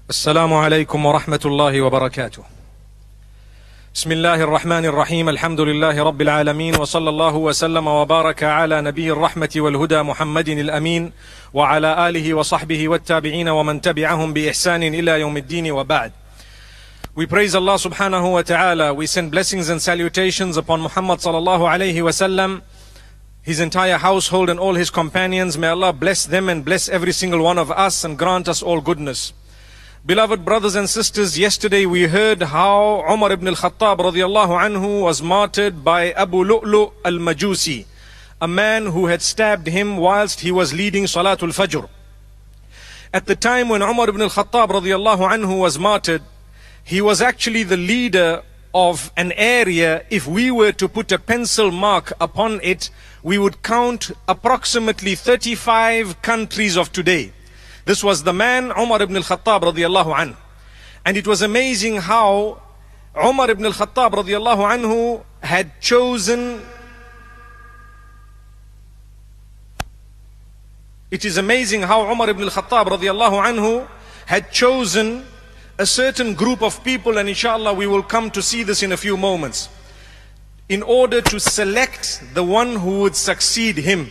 السلام عليكم ورحمة الله وبركاته. بسم الله الرحمن الرحيم. الحمد لله رب العالمين، وصلى الله وسلم وبارك على نبي الرحمة والهدى محمد الأمين وعلى آله وصحبه والتابعين ومن تبعهم بإحسان إلى يوم الدين وبعد. We praise Allah subhanahu wa ta'ala. We send blessings and salutations upon Muhammad sallallahu alayhi wa sallam, his entire household and all his companions. May Allah bless them and bless every single one of us and grant us all goodness. Beloved brothers and sisters, yesterday we heard how Umar ibn al-Khattab radiallahu anhu was martyred by Abu Lu'lu al-Majusi, a man who had stabbed him whilst he was leading Salatul Fajr. At the time when Umar ibn al-Khattab radiallahu anhu was martyred, he was actually the leader of an area. If we were to put a pencil mark upon it, we would count approximately 35 countries of today. This was the man Umar ibn al-Khattab radiallahu anhu. And it was amazing how Umar ibn al-Khattab radiallahu anhu had chosen. It is amazing how Umar ibn al-Khattab radiallahu anhu had chosen a certain group of people, and inshallah we will come to see this in a few moments, in order to select the one who would succeed him.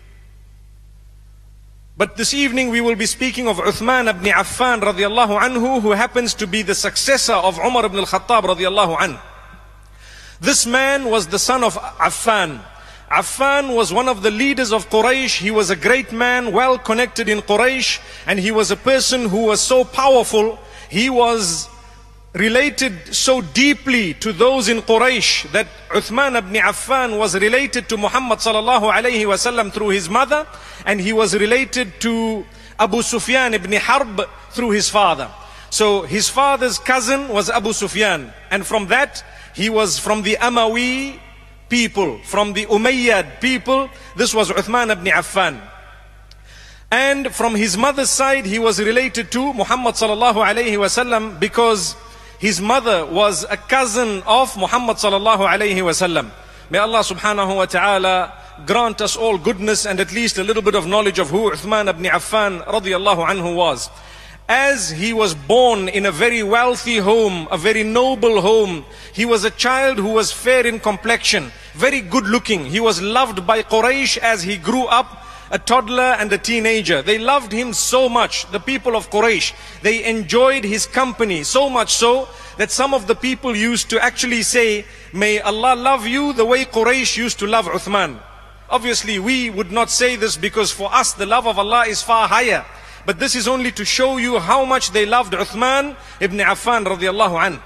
But this evening we will be speaking of Uthman ibn Affan radiallahu anhu, who happens to be the successor of Umar ibn al-Khattab radiallahu anhu. This man was the son of Affan. Affan was one of the leaders of Quraysh. He was a great man, well connected in Quraysh, and he was a person who was so powerful. He was related so deeply to those in Quraysh that Uthman ibn Affan was related to Muhammad sallallahu alayhi wasallam through his mother, and he was related to Abu Sufyan ibn Harb through his father. So his father's cousin was Abu Sufyan, and from that he was from the Amawi people, from the Umayyad people. This was Uthman ibn Affan. And from his mother's side he was related to Muhammad sallallahu alayhi wasallam, because his mother was a cousin of Muhammad sallallahu alayhi wasallam. May Allah subhanahu wa ta'ala grant us all goodness and at least a little bit of knowledge of who Uthman ibn Affan radiyallahu anhu was. As he was born in a very wealthy home, a very noble home, he was a child who was fair in complexion, very good looking. He was loved by Quraysh as he grew up, a toddler and a teenager. They loved him so much, the people of Quraysh. They enjoyed his company so much so that some of the people used to actually say, may Allah love you the way Quraysh used to love Uthman. Obviously we would not say this, because for us the love of Allah is far higher. But this is only to show you how much they loved Uthman ibn Affan radiallahu anhu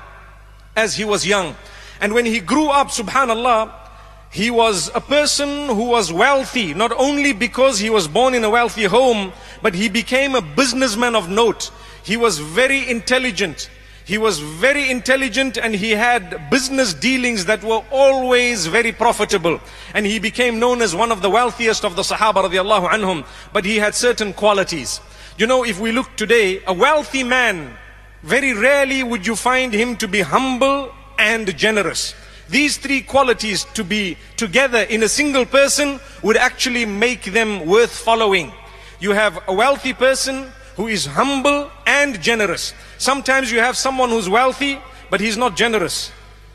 as he was young. And when he grew up, subhanallah, he was a person who was wealthy, not only because he was born in a wealthy home, but he became a businessman of note. He was very intelligent. He was very intelligent, and he had business dealings that were always very profitable. And he became known as one of the wealthiest of the Sahaba radiallahu anhum. But he had certain qualities. You know, if we look today, a wealthy man, very rarely would you find him to be humble and generous. These three qualities to be together in a single person would actually make them worth following. You have a wealthy person who is humble and generous. Sometimes you have someone who's wealthy, but he's not generous.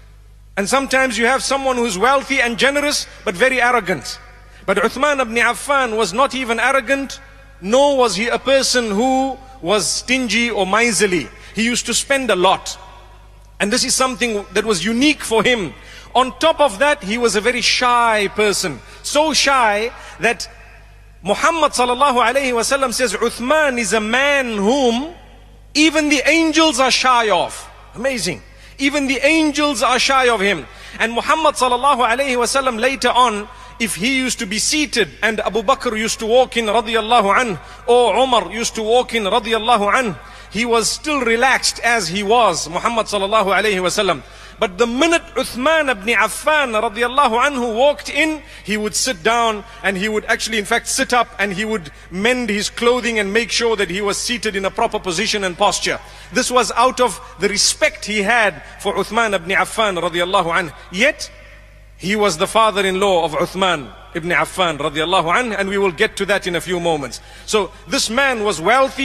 And sometimes you have someone who's wealthy and generous, but very arrogant. But Uthman ibn Affan was not even arrogant, nor was he a person who was stingy or miserly. He used to spend a lot. And this is something that was unique for him. On top of that, he was a very shy person. So shy that Muhammad sallallahu alayhi wasallam says, Uthman is a man whom even the angels are shy of. Amazing. Even the angels are shy of him. And Muhammad sallallahu alayhi wasallam later on, if he used to be seated and Abu Bakr used to walk in radiyallahu anh, or Umar used to walk in radiyallahu anh, he was still relaxed as he was, Muhammad sallallahu alayhi wasallam. But the minute Uthman ibn Affan radiallahu anhu walked in, he would sit down, and he would actually in fact sit up, and he would mend his clothing and make sure that he was seated in a proper position and posture. This was out of the respect he had for Uthman ibn Affan radiallahu anhu. Yet, he was the father-in-law of Uthman ibn Affan radiallahu anhu, and we will get to that in a few moments. So this man was wealthy.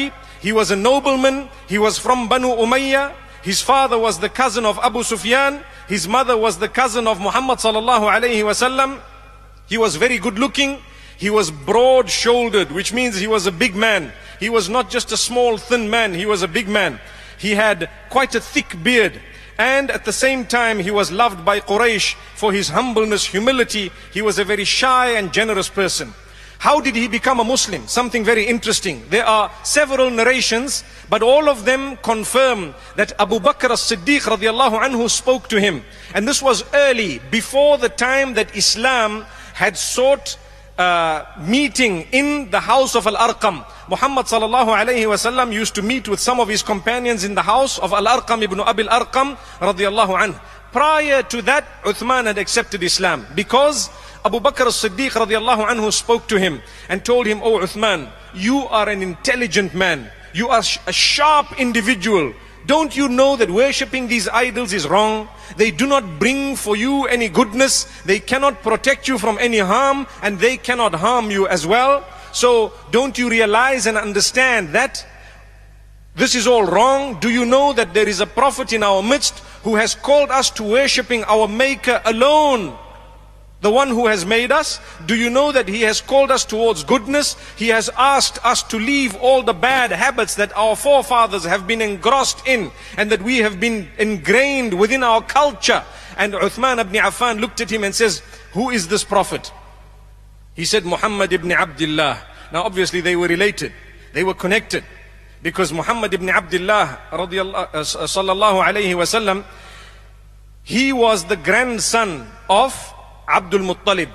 He was a nobleman. He was from Banu Umayyah. His father was the cousin of Abu Sufyan. His mother was the cousin of Muhammad sallallahu alayhi wasallam. He was very good looking. He was broad shouldered, which means he was a big man. He was not just a small thin man, he was a big man. He had quite a thick beard. And at the same time, he was loved by Quraysh for his humbleness, humility. He was a very shy and generous person. How did he become a Muslim? Something very interesting. There are several narrations, but all of them confirm that Abu Bakr as-Siddiq radiallahu anhu spoke to him. And this was early, before the time that Islam had sought meeting in the house of Al-Arqam. Muhammad sallallahu alayhi wasallam used to meet with some of his companions in the house of Al-Arqam ibn Abil Arqam radiallahu anhu. Prior to that, Uthman had accepted Islam because Abu Bakr as-Siddiq radiallahu anhu spoke to him and told him, "Oh Uthman, you are an intelligent man. You are a sharp individual. Don't you know that worshipping these idols is wrong? They do not bring for you any goodness. They cannot protect you from any harm, and they cannot harm you as well. So don't you realize and understand that this is all wrong? Do you know that there is a prophet in our midst who has called us to worshipping our Maker alone, the one who has made us? Do you know that he has called us towards goodness? He has asked us to leave all the bad habits that our forefathers have been engrossed in and that we have been ingrained within our culture." And Uthman ibn Affan looked at him and says, "Who is this prophet?" He said, "Muhammad ibn Abdullah." Now obviously they were related. They were connected. Because Muhammad ibn Abdullah sallallahu alayhi wasallam, he was the grandson of Abdul Muttalib.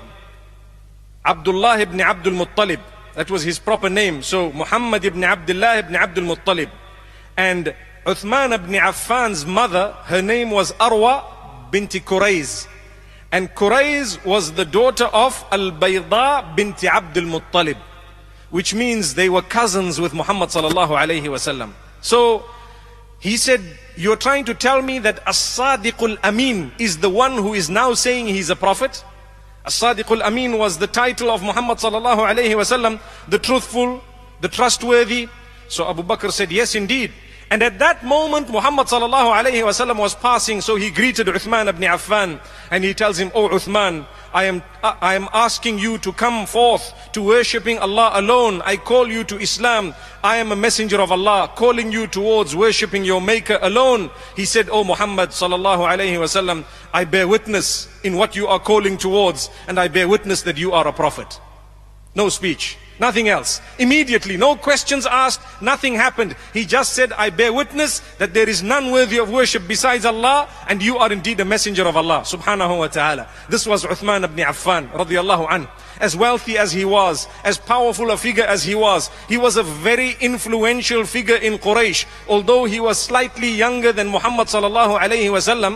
Abdullah ibn Abdul Muttalib. That was his proper name. So Muhammad ibn Abdullah ibn Abdul Muttalib. And Uthman ibn Affan's mother, her name was Arwa binti Qurayz. And Qurayz was the daughter of Al-Bayda binti Abdul Muttalib, which means they were cousins with Muhammad sallallahu alayhi wasallam. So he said, "You're trying to tell me that As-Sadiqul Amin is the one who is now saying he's a prophet?" As-Sadiqul Amin was the title of Muhammad sallallahu alayhi wasallam, the truthful, the trustworthy. So Abu Bakr said, "Yes, indeed." And at that moment, Muhammad sallallahu alayhi wasallam was passing, so he greeted Uthman ibn Affan and he tells him, "Oh Uthman, I am asking you to come forth to worshipping Allah alone. I call you to Islam. I am a messenger of Allah, calling you towards worshipping your Maker alone." He said, "Oh Muhammad sallallahu alayhi wasallam, I bear witness in what you are calling towards, and I bear witness that you are a prophet." No speech. Nothing else. Immediately, no questions asked, nothing happened. He just said, "I bear witness that there is none worthy of worship besides Allah, and you are indeed a messenger of Allah subhanahu wa ta'ala." This was Uthman ibn Affan radiallahu anhu. As wealthy as he was, as powerful a figure as he was a very influential figure in Quraysh. Although he was slightly younger than Muhammad sallallahu alayhi wasallam,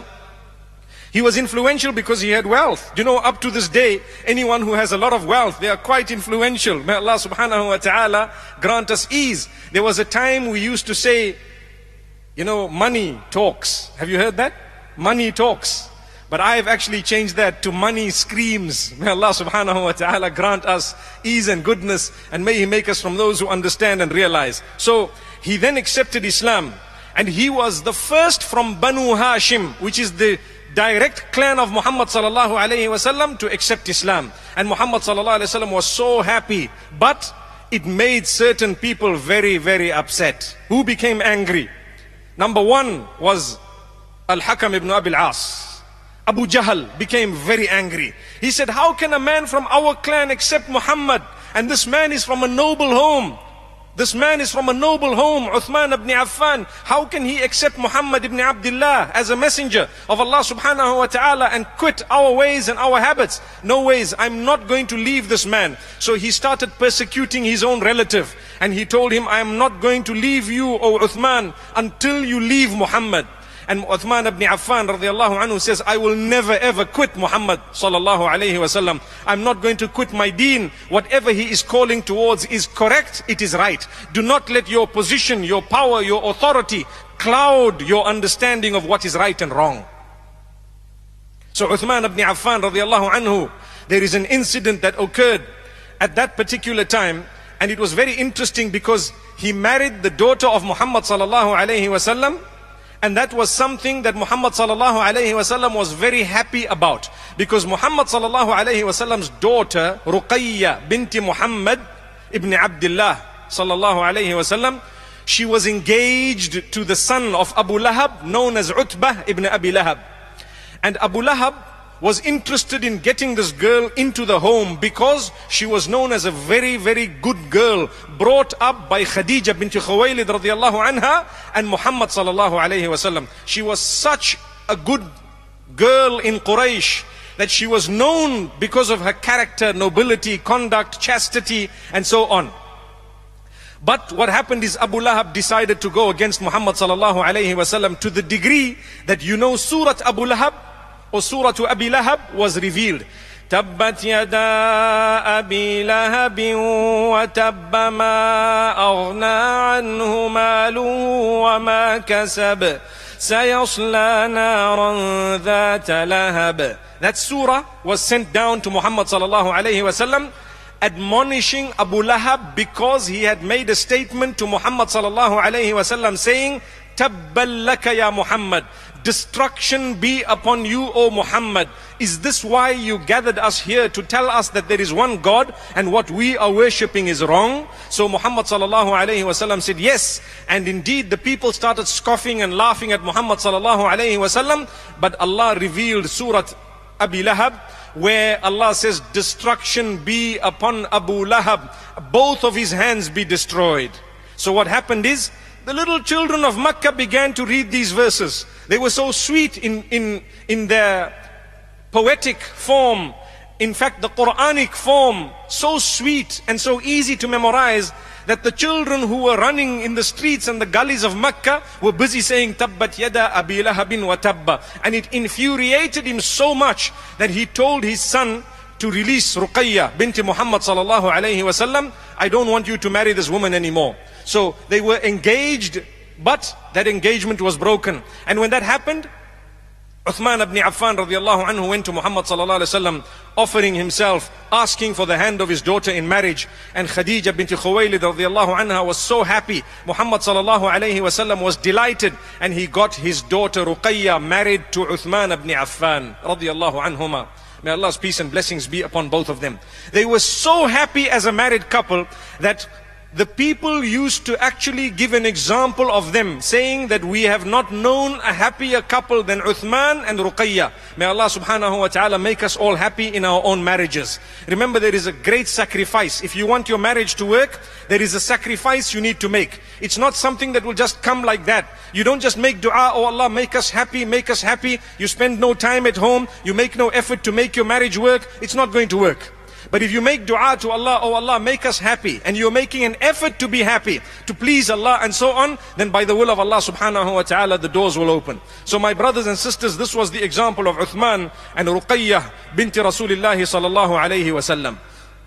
he was influential because he had wealth. You know, up to this day, anyone who has a lot of wealth, they are quite influential. May Allah subhanahu wa ta'ala grant us ease. There was a time we used to say, you know, money talks. Have you heard that? Money talks. But I have actually changed that to money screams. May Allah subhanahu wa ta'ala grant us ease and goodness, and may He make us from those who understand and realize. So he then accepted Islam, and he was the first from Banu Hashim, which is the direct clan of Muhammad sallallahu alayhi wasallam, to accept Islam. And Muhammad sallallahu alayhi wasallam was so happy, but it made certain people very, very upset. Who became angry? Number one was Al-Hakam ibn Abil As. Abu Jahl became very angry. He said, "How can a man from our clan accept Muhammad? And this man is from a noble home. This man is from a noble home, Uthman ibn Affan. How can he accept Muhammad ibn Abdullah as a messenger of Allah subhanahu wa ta'ala and quit our ways and our habits? No ways, I'm not going to leave this man." So he started persecuting his own relative. And he told him, "I am not going to leave you, O Uthman, until you leave Muhammad." And Uthman ibn Affan radiallahu anhu says, "I will never ever quit Muhammad sallallahu alayhi wasallam. I'm not going to quit my deen. Whatever he is calling towards is correct, it is right. Do not let your position, your power, your authority cloud your understanding of what is right and wrong." So Uthman ibn Affan radiallahu anhu, there is an incident that occurred at that particular time, and it was very interesting because he married the daughter of Muhammad sallallahu alayhi wasallam, and that was something that Muhammad sallallahu alayhi wasallam was very happy about, because Muhammad sallallahu alayhi wasallam's daughter Ruqayya binti Muhammad ibn Abdullah sallallahu alayhi wasallam, she was engaged to the son of Abu Lahab, known as Utbah ibn Abi Lahab. And Abu Lahab was interested in getting this girl into the home because she was known as a very, very good girl, brought up by Khadija bint Khuwaylid radiyallahu anha and Muhammad sallallahu alayhi wasallam. She was such a good girl in Quraysh that she was known because of her character, nobility, conduct, chastity, and so on. But what happened is Abu Lahab decided to go against Muhammad sallallahu alayhi wasallam to the degree that, you know, Surah Abu Lahab or Surah Abi Lahab was revealed. تبت يدا أبي لهب وتب ما أغنى عنه ماله وما كسب سيصلى نارا ذات لهب. That surah was sent down to Muhammad sallallahu alayhi wasallam, admonishing Abu Lahab because he had made a statement to Muhammad sallallahu alayhi wasallam saying, Tabbal laka ya Muhammad, destruction be upon you, O Muhammad. Is this why you gathered us here, to tell us that there is one God and what we are worshipping is wrong? So Muhammad sallallahu alayhi wasallam said yes, and indeed the people started scoffing and laughing at Muhammad sallallahu alayhi wasallam. But Allah revealed Surah Abi Lahab, where Allah says, destruction be upon Abu Lahab, both of his hands be destroyed. So what happened is, the little children of Makkah began to read these verses. They were so sweet in their poetic form, in fact the Quranic form, so sweet and so easy to memorize, that the children who were running in the streets and the gullies of Makkah were busy saying, Tabbat yada Abi Lahabin wa tabba. And it infuriated him so much that he told his son to release Ruqayya binti Muhammad sallallahu alayhi wasallam. I don't want you to marry this woman anymore. So they were engaged, but that engagement was broken. And when that happened, Uthman ibn Affan radiallahu anhu went to Muhammad sallallahu alayhi wasallam, offering himself, asking for the hand of his daughter in marriage. And Khadija bint Khuwaylid radiallahu anha was so happy. Muhammad sallallahu alayhi wasallam was delighted, and he got his daughter Ruqayya married to Uthman ibn Affan radiallahu anhuma. May Allah's peace and blessings be upon both of them. They were so happy as a married couple that the people used to actually give an example of them, saying that we have not known a happier couple than Uthman and Ruqayya. May Allah subhanahu wa ta'ala make us all happy in our own marriages. Remember, there is a great sacrifice. If you want your marriage to work, there is a sacrifice you need to make. It's not something that will just come like that. You don't just make dua, oh Allah, make us happy, make us happy. You spend no time at home, you make no effort to make your marriage work. It's not going to work. But if you make dua to Allah, oh Allah, make us happy, and you're making an effort to be happy, to please Allah and so on, then by the will of Allah subhanahu wa ta'ala, the doors will open. So my brothers and sisters, this was the example of Uthman and Ruqayyah binti Rasulillahi sallallahu alayhi wa sallam.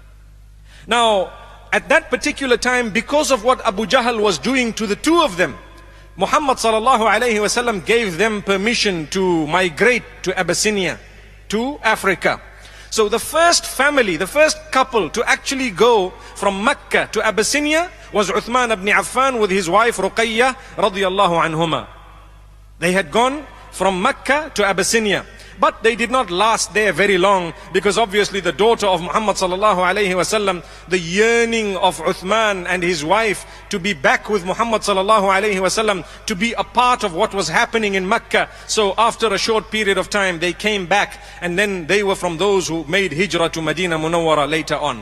Now, at that particular time, because of what Abu Jahl was doing to the two of them, Muhammad sallallahu alayhi wa sallam gave them permission to migrate to Abyssinia, to Africa. So the first family, the first couple to actually go from Mecca to Abyssinia was Uthman ibn Affan with his wife Ruqayyah radiyallahu anhuma. They had gone from Mecca to Abyssinia, but they did not last there very long, because obviously the daughter of Muhammad sallallahu alayhi wasallam, the yearning of Uthman and his wife to be back with Muhammad sallallahu alayhi wasallam, to be a part of what was happening in Mecca. So after a short period of time, they came back, and then they were from those who made hijrah to Medina Munawwara later on.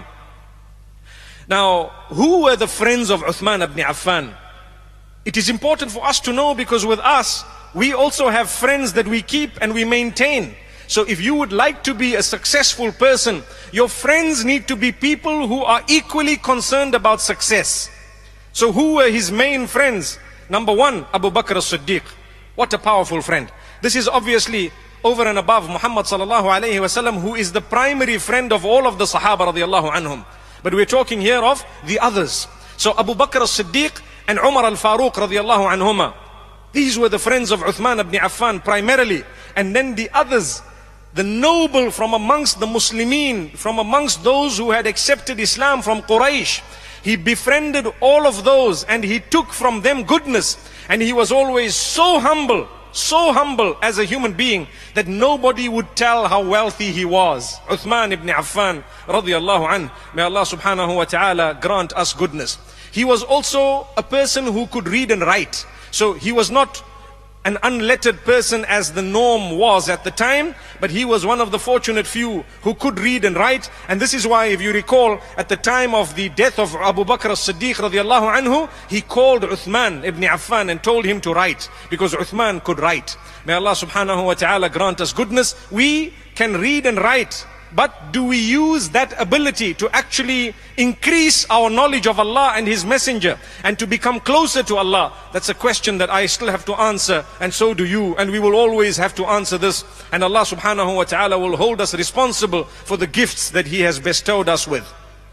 Now, who were the friends of Uthman ibn Affan? It is important for us to know, because with us, we also have friends that we keep and we maintain. So if you would like to be a successful person, your friends need to be people who are equally concerned about success. So who were his main friends? Number one, Abu Bakr as-Siddiq. What a powerful friend. This is obviously over and above Muhammad sallallahu alayhi wasallam, who is the primary friend of all of the Sahaba radiallahu anhum. But we're talking here of the others. So Abu Bakr as-Siddiq and Umar al-Faruq radiallahu anhuma. These were the friends of Uthman ibn Affan primarily. And then the others, the noble from amongst the Muslimin, from amongst those who had accepted Islam from Quraysh. He befriended all of those and he took from them goodness. And he was always so humble as a human being that nobody would tell how wealthy he was. Uthman ibn Affan radiyallahu anhu. May Allah subhanahu wa ta'ala grant us goodness. He was also a person who could read and write. So he was not an unlettered person as the norm was at the time, but he was one of the fortunate few who could read and write. And this is why, if you recall, at the time of the death of Abu Bakr as-Siddiq radiallahu anhu, he called Uthman ibn Affan and told him to write, because Uthman could write. May Allah subhanahu wa ta'ala grant us goodness. We can read and write, but do we use that ability to actually increase our knowledge of Allah and His Messenger and to become closer to Allah? That's a question that I still have to answer, and so do you, and we will always have to answer this, and Allah subhanahu wa ta'ala will hold us responsible for the gifts that He has bestowed us with.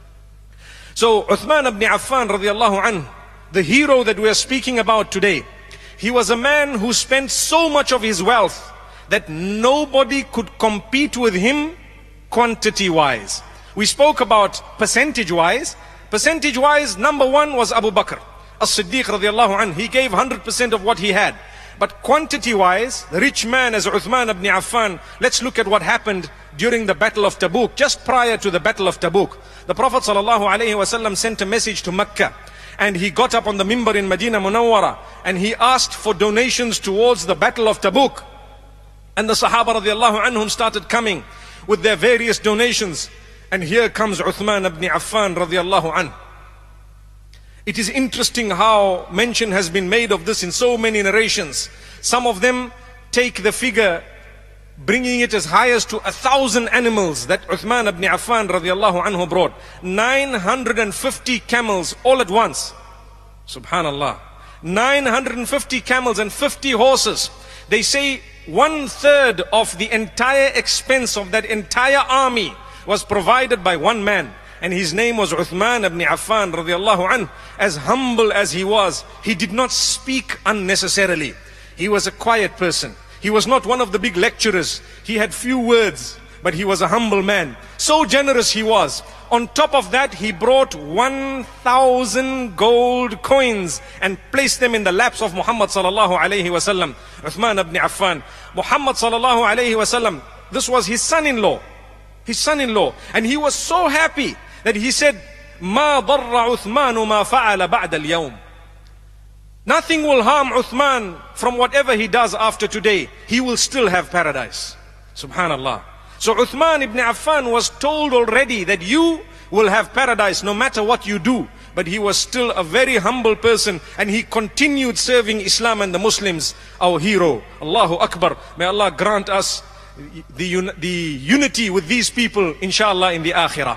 So Uthman ibn Affan radiallahu anhu, the hero that we are speaking about today, he was a man who spent so much of his wealth that nobody could compete with him quantity-wise. We spoke about percentage-wise. Percentage-wise, number one was Abu Bakr as-Siddiq radiallahu anhu. He gave 100% of what he had. But quantity-wise, the rich man as Uthman ibn Affan, let's look at what happened during the Battle of Tabuk. Just prior to the Battle of Tabuk, the Prophet sallallahu alaihi wasallam sent a message to Mecca, and he got up on the mimbar in Medina Munawwara and he asked for donations towards the Battle of Tabuk. And the Sahaba radiallahu anhum started coming with their various donations. And here comes Uthman ibn Affan radiallahu anhu. It is interesting how mention has been made of this in so many narrations. Some of them take the figure, bringing it as high as to 1,000 animals that Uthman ibn Affan radiallahu anhu brought. 950 camels all at once. Subhanallah. 950 camels and 50 horses. They say 1/3 of the entire expense of that entire army was provided by one man, and his name was Uthman ibn Affan radiallahu anhu. As humble as he was, he did not speak unnecessarily. He was a quiet person. He was not one of the big lecturers. He had few words, but he was a humble man. So generous he was. On top of that, he brought 1,000 gold coins and placed them in the laps of Muhammad sallallahu alayhi wasallam. Uthman ibn Affan. Muhammad sallallahu alayhi wasallam, this was his son-in-law. His son-in-law. And he was so happy that he said, "Ma darra Uthman ma fa'ala ba'da al-yawm." Nothing will harm Uthman from whatever he does after today. He will still have paradise. Subhanallah. So Uthman ibn Affan was told already that you will have paradise no matter what you do. But he was still a very humble person, and he continued serving Islam and the Muslims. Our hero. Allahu Akbar. May Allah grant us the unity with these people, inshallah, in the akhirah.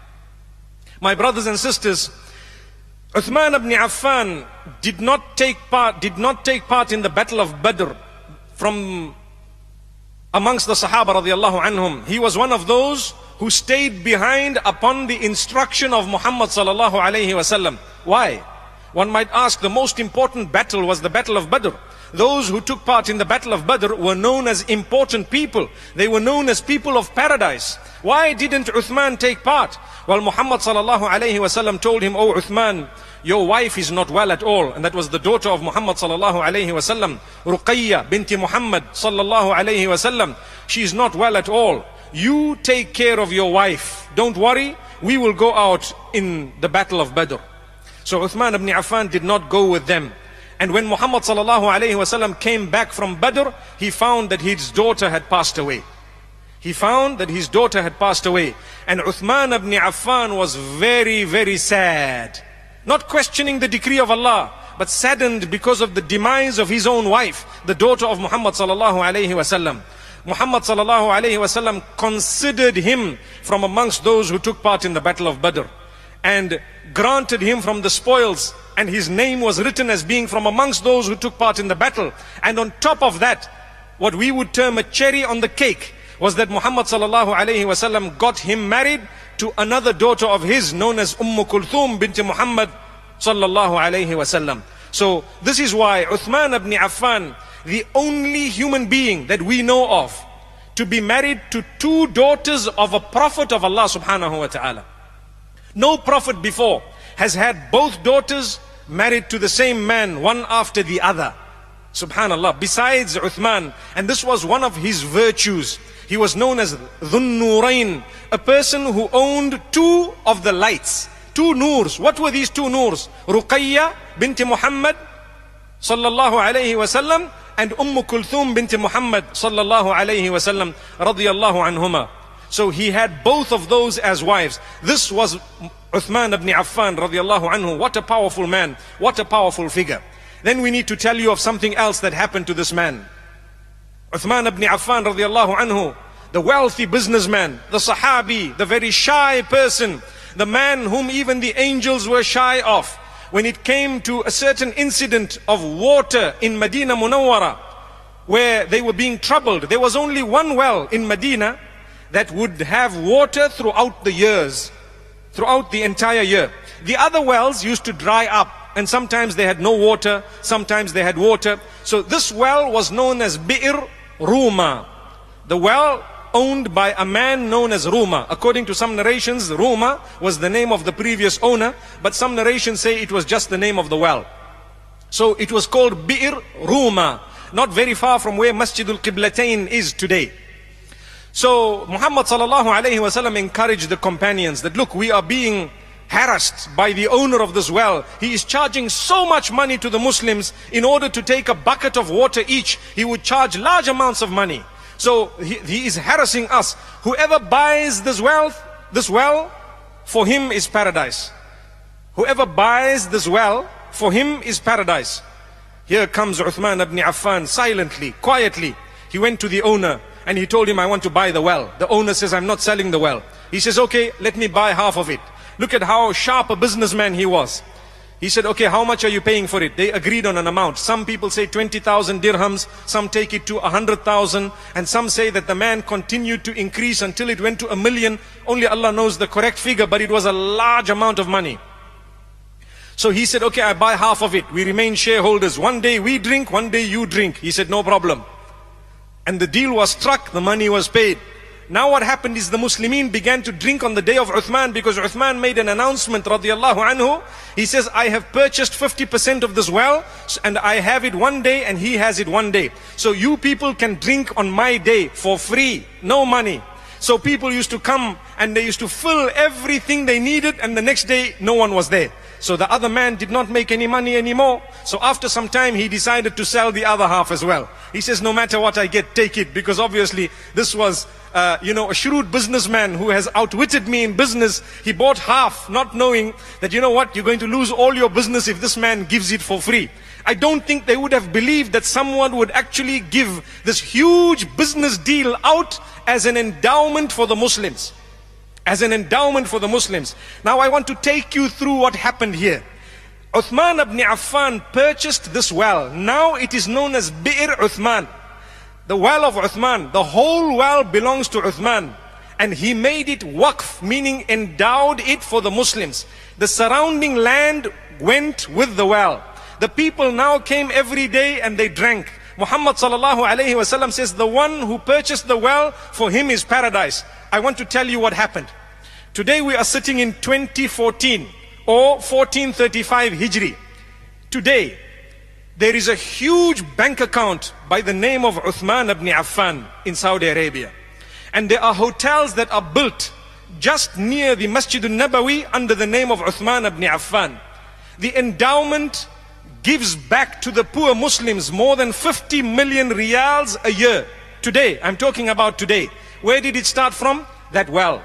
My brothers and sisters, Uthman ibn Affan did not take part in the Battle of Badr from amongst the Sahaba radiallahu anhum. He was one of those who stayed behind upon the instruction of Muhammad sallallahu alayhi wasallam. Why? One might ask, the most important battle was the Battle of Badr. Those who took part in the Battle of Badr were known as important people. They were known as people of paradise. Why didn't Uthman take part? Well, Muhammad sallallahu alayhi wasallam told him, "Oh Uthman, your wife is not well at all." And that was the daughter of Muhammad sallallahu alayhi wasallam, Ruqayya binti Muhammad sallallahu alayhi wasallam. She is not well at all. You take care of your wife. Don't worry, we will go out in the Battle of Badr. So Uthman ibn Affan did not go with them. And when Muhammad sallallahu alayhi wasallam came back from Badr, he found that his daughter had passed away. He found that his daughter had passed away. And Uthman ibn Affan was very, very sad. Not questioning the decree of Allah, but saddened because of the demise of his own wife, the daughter of Muhammad sallallahu alayhi wasallam. Muhammad sallallahu alayhi wasallam considered him from amongst those who took part in the Battle of Badr, and granted him from the spoils, and his name was written as being from amongst those who took part in the battle. And on top of that, what we would term a cherry on the cake was that Muhammad sallallahu alayhi wasallam got him married to another daughter of his known as Kulthum binti Muhammad sallallahu alayhi wasallam. So this is why Uthman ibn Affan, the only human being that we know of to be married to two daughters of a prophet of Allah subhanahu wa ta'ala. No prophet before has had both daughters married to the same man, one after the other. Subhanallah. Besides Uthman, and this was one of his virtues, he was known as Dhun Nurain, a person who owned two of the lights, two noors. What were these two noors? Ruqayya binti Muhammad sallallahu alayhi wasallam and Kulthum binti Muhammad sallallahu alayhi wasallam radiyallahu anhuma. So he had both of those as wives. This was Uthman ibn Affan radiyallahu anhu. What a powerful man, what a powerful figure. Then we need to tell you of something else that happened to this man. Uthman ibn Affan radiyallahu anhu, the wealthy businessman, the Sahabi, the very shy person, the man whom even the angels were shy of. When it came to a certain incident of water in Medina Munawwara, where they were being troubled, there was only one well in Medina that would have water throughout the years, throughout the entire year. The other wells used to dry up, and sometimes they had no water, sometimes they had water. So this well was known as Bi'r Ruma, the well owned by a man known as Ruma. According to some narrations, Ruma was the name of the previous owner, but some narrations say it was just the name of the well. So it was called Bi'r Ruma, not very far from where Masjidul Qiblatain is today. So Muhammad sallallahu alayhi wasallam encouraged the companions that, look, we are being harassed by the owner of this well. He is charging so much money to the Muslims. In order to take a bucket of water each, he would charge large amounts of money. So he is harassing us. Whoever buys this well, for him is paradise. Whoever buys this well, for him is paradise. Here comes Uthman ibn Affan silently, quietly. He went to the owner and he told him, I want to buy the well. The owner says, I'm not selling the well. He says, okay, let me buy half of it. Look at how sharp a businessman he was. He said, okay, how much are you paying for it? They agreed on an amount. Some people say 20,000 dirhams, some take it to 100,000, and some say that the man continued to increase until it went to 1 million. Only Allah knows the correct figure, but it was a large amount of money. So he said, okay, I buy half of it. We remain shareholders. One day we drink, one day you drink. He said, no problem. And the deal was struck, the money was paid. Now what happened is the Muslimin began to drink on the day of Uthman, because Uthman made an announcement radiyallahu anhu. He says, I have purchased 50% of this well, and I have it one day and he has it one day. So you people can drink on my day for free, no money. So people used to come and they used to fill everything they needed, and the next day no one was there. So the other man did not make any money anymore. So after some time he decided to sell the other half as well. He says, no matter what I get, take it, because obviously this was a shrewd businessman who has outwitted me in business. He bought half, not knowing that, you know what, you're going to lose all your business if this man gives it for free. I don't think they would have believed that someone would actually give this huge business deal out as an endowment for the Muslims. As an endowment for the Muslims. Now I want to take you through what happened here. Uthman ibn Affan purchased this well. Now it is known as Bi'r Uthman, the well of Uthman. The whole well belongs to Uthman, and he made it waqf, meaning endowed it for the Muslims. The surrounding land went with the well. The people now came every day and they drank. Muhammad sallallahu alayhi wasallam says, the one who purchased the well, for him is paradise. I want to tell you what happened. Today we are sitting in 2014 or 1435 Hijri. Today there is a huge bank account by the name of Uthman ibn Affan in Saudi Arabia. And there are hotels that are built just near the Masjid al-Nabawi under the name of Uthman ibn Affan. The endowment gives back to the poor Muslims more than 50 million riyals a year. Today, I'm talking about today. Where did it start from? That well.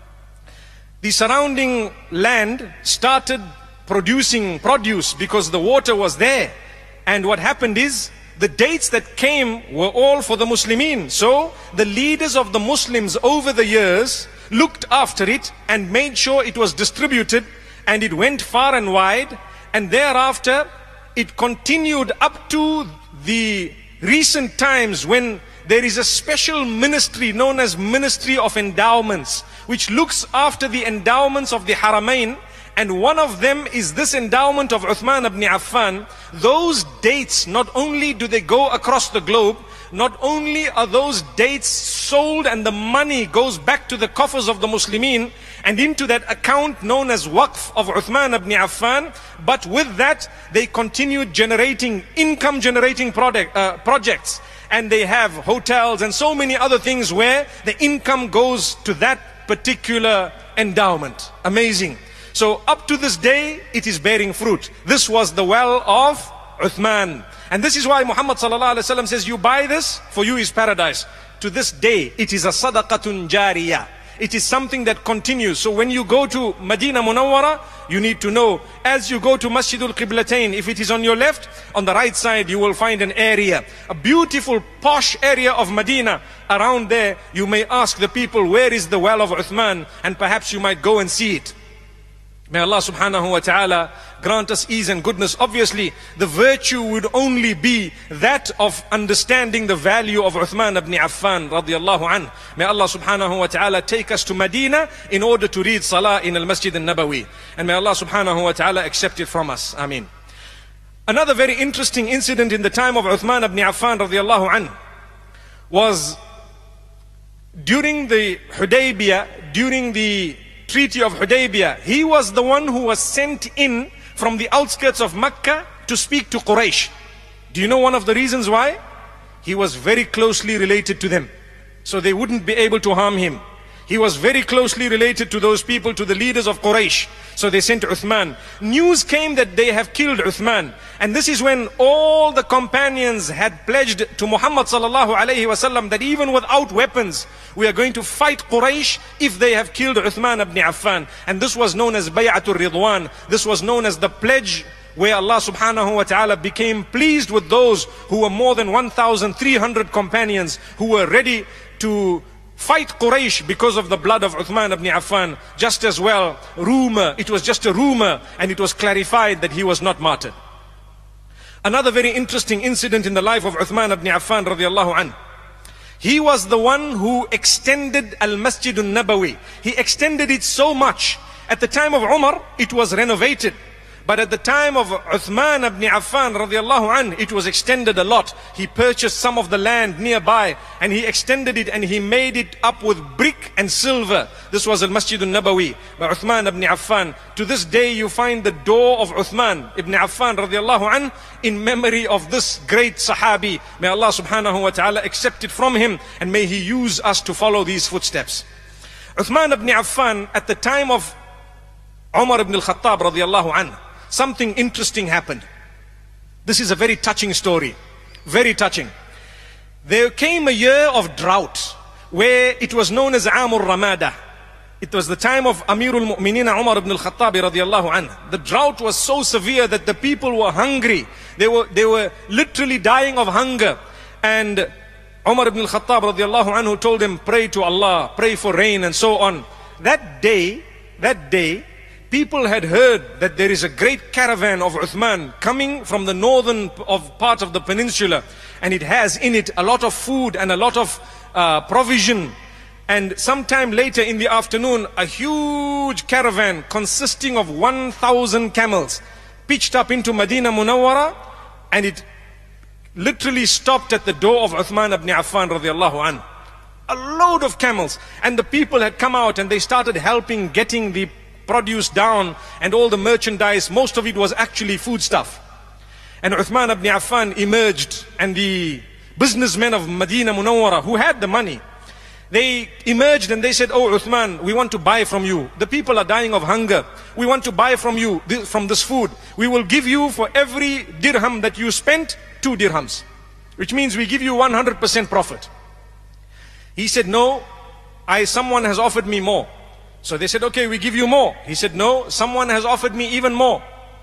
The surrounding land started producing produce because the water was there. And what happened is, the dates that came were all for the Muslimin. So the leaders of the Muslims over the years looked after it and made sure it was distributed, and it went far and wide. And thereafter it continued up to the recent times, when there is a special ministry known as Ministry of Endowments, which looks after the endowments of the Haramain. And one of them is this endowment of Uthman ibn Affan. Those dates, not only do they go across the globe, not only are those dates sold and the money goes back to the coffers of the Muslimin and into that account known as Waqf of Uthman ibn Affan, but with that they continued generating income generating projects, and they have hotels and so many other things where the income goes to that particular endowment. Amazing. So up to this day it is bearing fruit. This was the well of Uthman. And this is why Muhammad sallallahu alaihi wasallam says, you buy this, for you is paradise. To this day, it is a sadaqatun jariyah. It is something that continues. So when you go to Medina Munawwara, you need to know, as you go to Masjidul Qiblatain, if it is on your left, on the right side, you will find an area, a beautiful posh area of Medina. Around there, you may ask the people, where is the well of Uthman? And perhaps you might go and see it. May Allah subhanahu wa ta'ala grant us ease and goodness. Obviously, the virtue would only be that of understanding the value of Uthman ibn Affan radiallahu anhu. May Allah subhanahu wa ta'ala take us to Medina in order to read Salah in al-Masjid al-Nabawi. And may Allah subhanahu wa ta'ala accept it from us. Ameen. Another very interesting incident in the time of Uthman ibn Affan radiallahu anhu was during the Hudaybiyah, during the Treaty of Hudaybiyah. He was the one who was sent in from the outskirts of Mecca to speak to Quraysh. Do you know one of the reasons why? He was very closely related to them, so they wouldn't be able to harm him. He was very closely related to those people, to the leaders of Quraysh. So they sent Uthman. News came that they have killed Uthman. And this is when all the companions had pledged to Muhammad sallallahu alayhi wasallam that even without weapons, we are going to fight Quraysh if they have killed Uthman ibn Affan. And this was known as Bay'atul Ridwan. This was known as the pledge where Allah subhanahu wa ta'ala became pleased with those who were more than 1,300 companions who were ready to fight Quraysh because of the blood of Uthman ibn Affan. Just as well, it was just a rumor, and it was clarified that he was not martyred. Another very interesting incident in the life of Uthman ibn Affan radiallahu anhu. He was the one who extended al-Masjid al-Nabawi. He extended it so much. At the time of Umar, it was renovated. But at the time of Uthman ibn Affan radiallahu anhu, it was extended a lot. He purchased some of the land nearby and he extended it and he made it up with brick and silver. This was al-Masjid al-Nabawi by Uthman ibn Affan. To this day you find the door of Uthman ibn Affan radiallahu anhu in memory of this great Sahabi. May Allah subhanahu wa ta'ala accept it from him, and may He use us to follow these footsteps. Uthman ibn Affan, at the time of Umar ibn al-Khattab radiallahu anhu, something interesting happened. This is a very touching story. Very touching. There came a year of drought where it was known as Amur Ramada. It was the time of Amirul Mu'mineen Umar ibn al-Khattab radiallahu anhu. The drought was so severe that the people were hungry. They were literally dying of hunger. And Umar ibn al-Khattab radiallahu anhu told them, pray to Allah, pray for rain and so on. That day, people had heard that there is a great caravan of Uthman coming from the northern part of the peninsula, and it has in it a lot of food and a lot of provision. And sometime later in the afternoon, a huge caravan consisting of 1,000 camels pitched up into Medina Munawwara, and it literally stopped at the door of Uthman ibn Affan radiallahu anhu. A load of camels, and the people had come out and they started helping getting the produce down and all the merchandise. Most of it was actually food stuff. And Uthman ibn Affan emerged, and the businessmen of Medina Munawwara who had the money, they emerged and they said, oh Uthman, we want to buy from you. The people are dying of hunger. We want to buy from you, from this food. We will give you for every dirham that you spent, 2 dirhams. Which means we give you 100% profit. He said, no, someone has offered me more. So they said, okay, we give you more. He said, no, someone has offered me even more.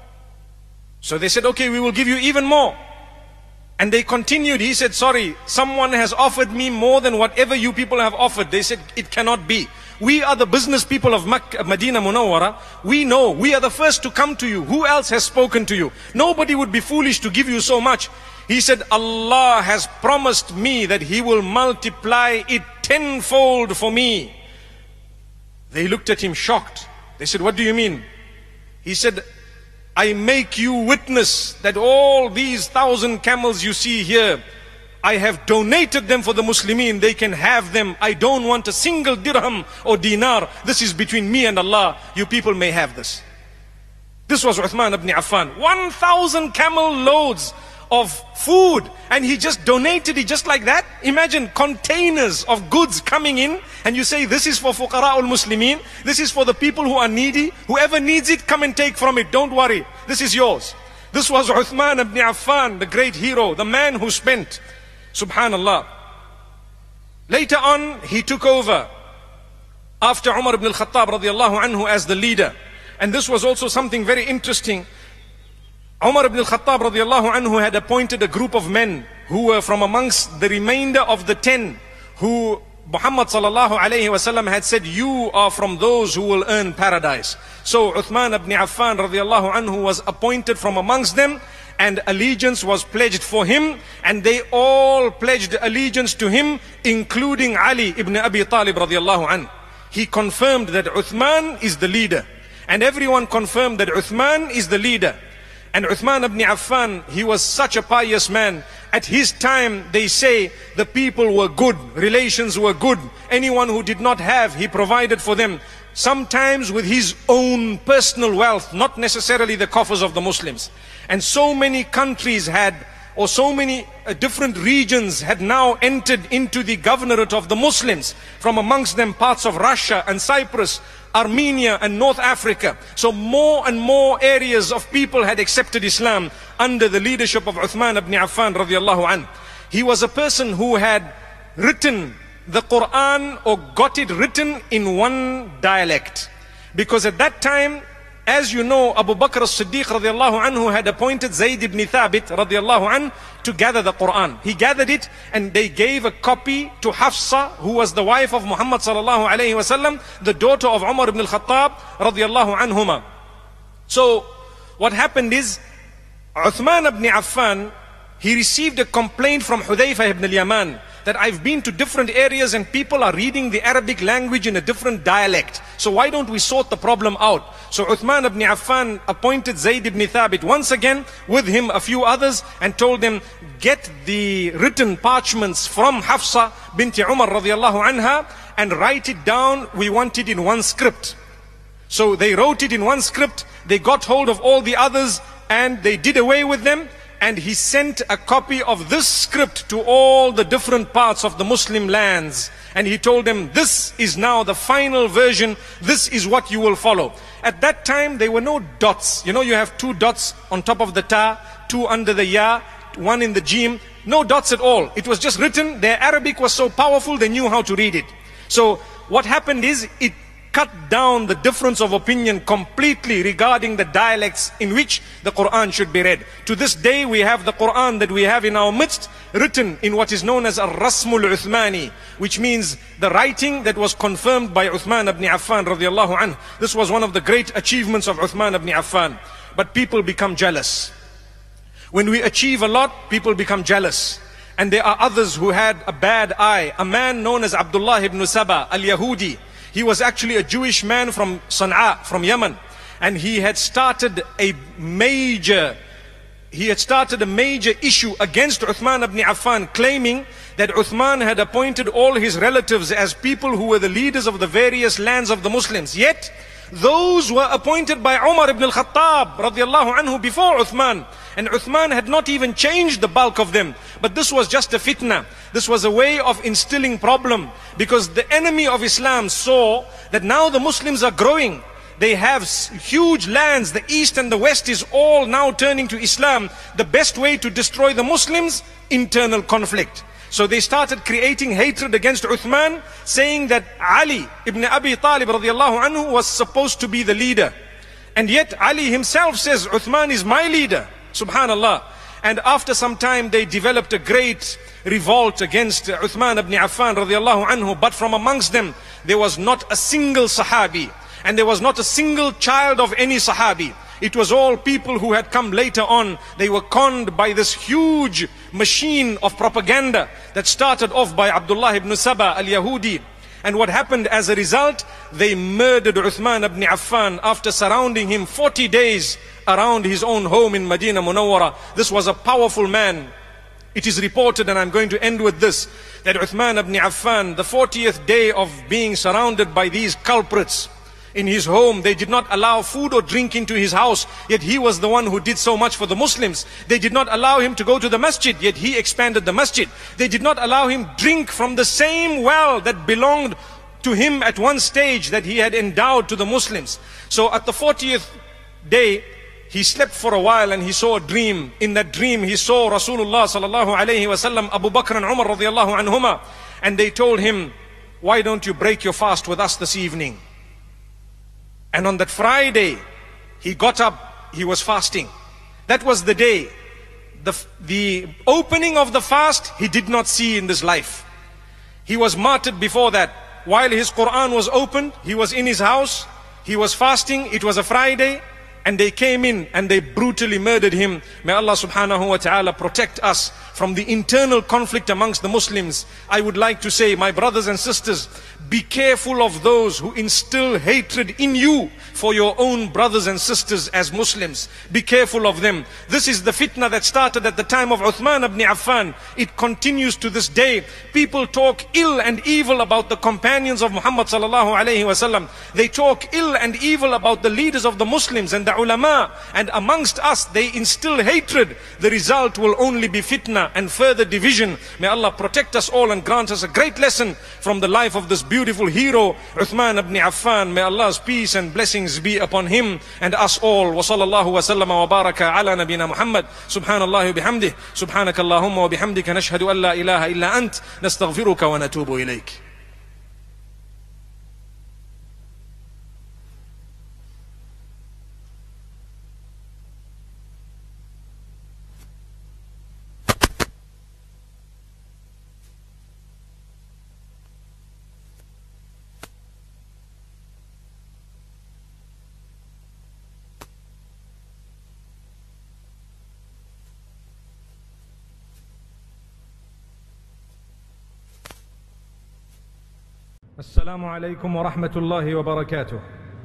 So they said, okay, we will give you even more. And they continued. He said, sorry, someone has offered me more than whatever you people have offered. They said, it cannot be. We are the business people of Medina Munawwara. We know, we are the first to come to you. Who else has spoken to you? Nobody would be foolish to give you so much. He said, Allah has promised me that He will multiply it tenfold for me. They looked at him shocked. They said, what do you mean? He said, I make you witness that all these 1,000 camels you see here I have donated them for the Muslimin. They can have them. I don't want a single dirham or dinar. This is between me and Allah. You people may have this. This was Uthman ibn Affan. 1,000 camel loads of food, and he just donated it just like that. Imagine containers of goods coming in, and you say this is for fuqara'ul muslimin, this is for the people who are needy. Whoever needs it, come and take from it. Don't worry, this is yours. This was Uthman ibn Affan, the great hero, the man who spent. Subhanallah. Later on, he took over after Umar ibn al-Khattab radiallahu anhu as the leader. And this was also something very interesting. Umar ibn al-Khattab radiallahu anhu had appointed a group of men who were from amongst the remainder of the 10 who Muhammad sallallahu alayhi wasallam had said, you are from those who will earn paradise. So Uthman ibn Affan radiallahu anhu was appointed from amongst them, and allegiance was pledged for him, and they all pledged allegiance to him, including Ali ibn Abi Talib radiallahu anhu. He confirmed that Uthman is the leader, and everyone confirmed that Uthman is the leader. And Uthman ibn Affan, he was such a pious man. At his time, they say the people were good, relations were good. Anyone who did not have, he provided for them. Sometimes with his own personal wealth, not necessarily the coffers of the Muslims. And so many countries had, or so many different regions had now entered into the governorate of the Muslims. From amongst them parts of Russia and Cyprus, Armenia and North Africa. So more and more areas of people had accepted Islam under the leadership of Uthman ibn Affan radiallahu anhu. He was a person who had written the Quran, or got it written in one dialect. Because at that time, as you know, Abu Bakr as-Siddiq radiallahu anhu had appointed Zayd ibn Thabit radiallahu anhu to gather the Quran. He gathered it, and they gave a copy to Hafsa, who was the wife of Muhammad sallallahu alayhi wasallam, the daughter of Umar ibn al-Khattab radiallahu anhuma. So what happened is, Uthman ibn Affan, he received a complaint from Hudayfa ibn al-Yaman that I've been to different areas and people are reading the Arabic language in a different dialect. So why don't we sort the problem out? So Uthman ibn Affan appointed Zayd ibn Thabit once again, with him a few others, and told them, get the written parchments from Hafsa binti Umar radiallahu anha and write it down. We want it in one script. So they wrote it in one script. They got hold of all the others and they did away with them. And he sent a copy of this script to all the different parts of the Muslim lands. And he told them, this is now the final version. This is what you will follow. At that time, there were no dots. You know, you have 2 dots on top of the ta, 2 under the ya, 1 in the jim. No dots at all. It was just written. Their Arabic was so powerful, they knew how to read it. So what happened is, it cut down the difference of opinion completely regarding the dialects in which the Quran should be read. To this day, we have the Quran that we have in our midst written in what is known as Ar-Rasmul Uthmani, which means the writing that was confirmed by Uthman ibn Affan radiallahu anhu. This was one of the great achievements of Uthman ibn Affan. But people become jealous. When we achieve a lot, people become jealous. And there are others who had a bad eye. A man known as Abdullah ibn Saba al-Yahudi. He was actually a Jewish man from Sana'a, from Yemen. And he had started a major issue against Uthman ibn Affan, claiming that Uthman had appointed all his relatives as people who were the leaders of the various lands of the Muslims. Yet, those were appointed by Umar ibn al-Khattab radiallahu anhu before Uthman. And Uthman had not even changed the bulk of them. But this was just a fitna. This was a way of instilling problem. Because the enemy of Islam saw that now the Muslims are growing. They have huge lands. The east and the west is all now turning to Islam. The best way to destroy the Muslims? Internal conflict. So they started creating hatred against Uthman, saying that Ali ibn Abi Talib radiallahu anhu was supposed to be the leader. And yet Ali himself says, Uthman is my leader. Subhanallah. And after some time they developed a great revolt against Uthman ibn Affan radiallahu anhu. But from amongst them, there was not a single Sahabi. And there was not a single child of any Sahabi. It was all people who had come later on. They were conned by this huge machine of propaganda that started off by Abdullah ibn Saba al-Yahudi. And what happened as a result? They murdered Uthman ibn Affan after surrounding him 40 days around his own home in Medina Munawwara. This was a powerful man. It is reported, and I'm going to end with this, that Uthman ibn Affan, the 40th day of being surrounded by these culprits in his home, they did not allow food or drink into his house, yet he was the one who did so much for the Muslims. They did not allow him to go to the masjid, yet he expanded the masjid. They did not allow him drink from the same well that belonged to him at one stage that he had endowed to the Muslims. So at the 40th day, he slept for a while and he saw a dream. In that dream he saw Rasulullah sallallahu alayhi wasallam, Abu Bakr and Umar radiallahu anhuma, and they told him, why don't you break your fast with us this evening? And on that Friday he got up, he was fasting. That was the day. The opening of the fast he did not see in this life. He was martyred before that. While his Quran was opened, he was in his house, he was fasting, it was a Friday, and they came in and they brutally murdered him. May Allah subhanahu wa ta'ala protect us from the internal conflict amongst the Muslims. I would like to say, my brothers and sisters, be careful of those who instill hatred in you for your own brothers and sisters as Muslims. Be careful of them. This is the fitna that started at the time of Uthman ibn Affan. It continues to this day. People talk ill and evil about the companions of Muhammad sallallahu alayhi wasallam. They talk ill and evil about the leaders of the Muslims and the ulama. And amongst us, they instill hatred. The result will only be fitna and further division. May Allah protect us all and grant us a great lesson from the life of this beautiful hero, Uthman ibn Affan. May Allah's peace and blessings be upon him and us all. Wa sallallahu wa sallama wa baraka ala nabina Muhammad. Subhanallah wa bihamdih. Subhanakallahumma wa bihamdika nashhadu an la ilaha illa ant. Nastaghfiruka wa natubu ilayk. السلام عليكم ورحمة الله وبركاته.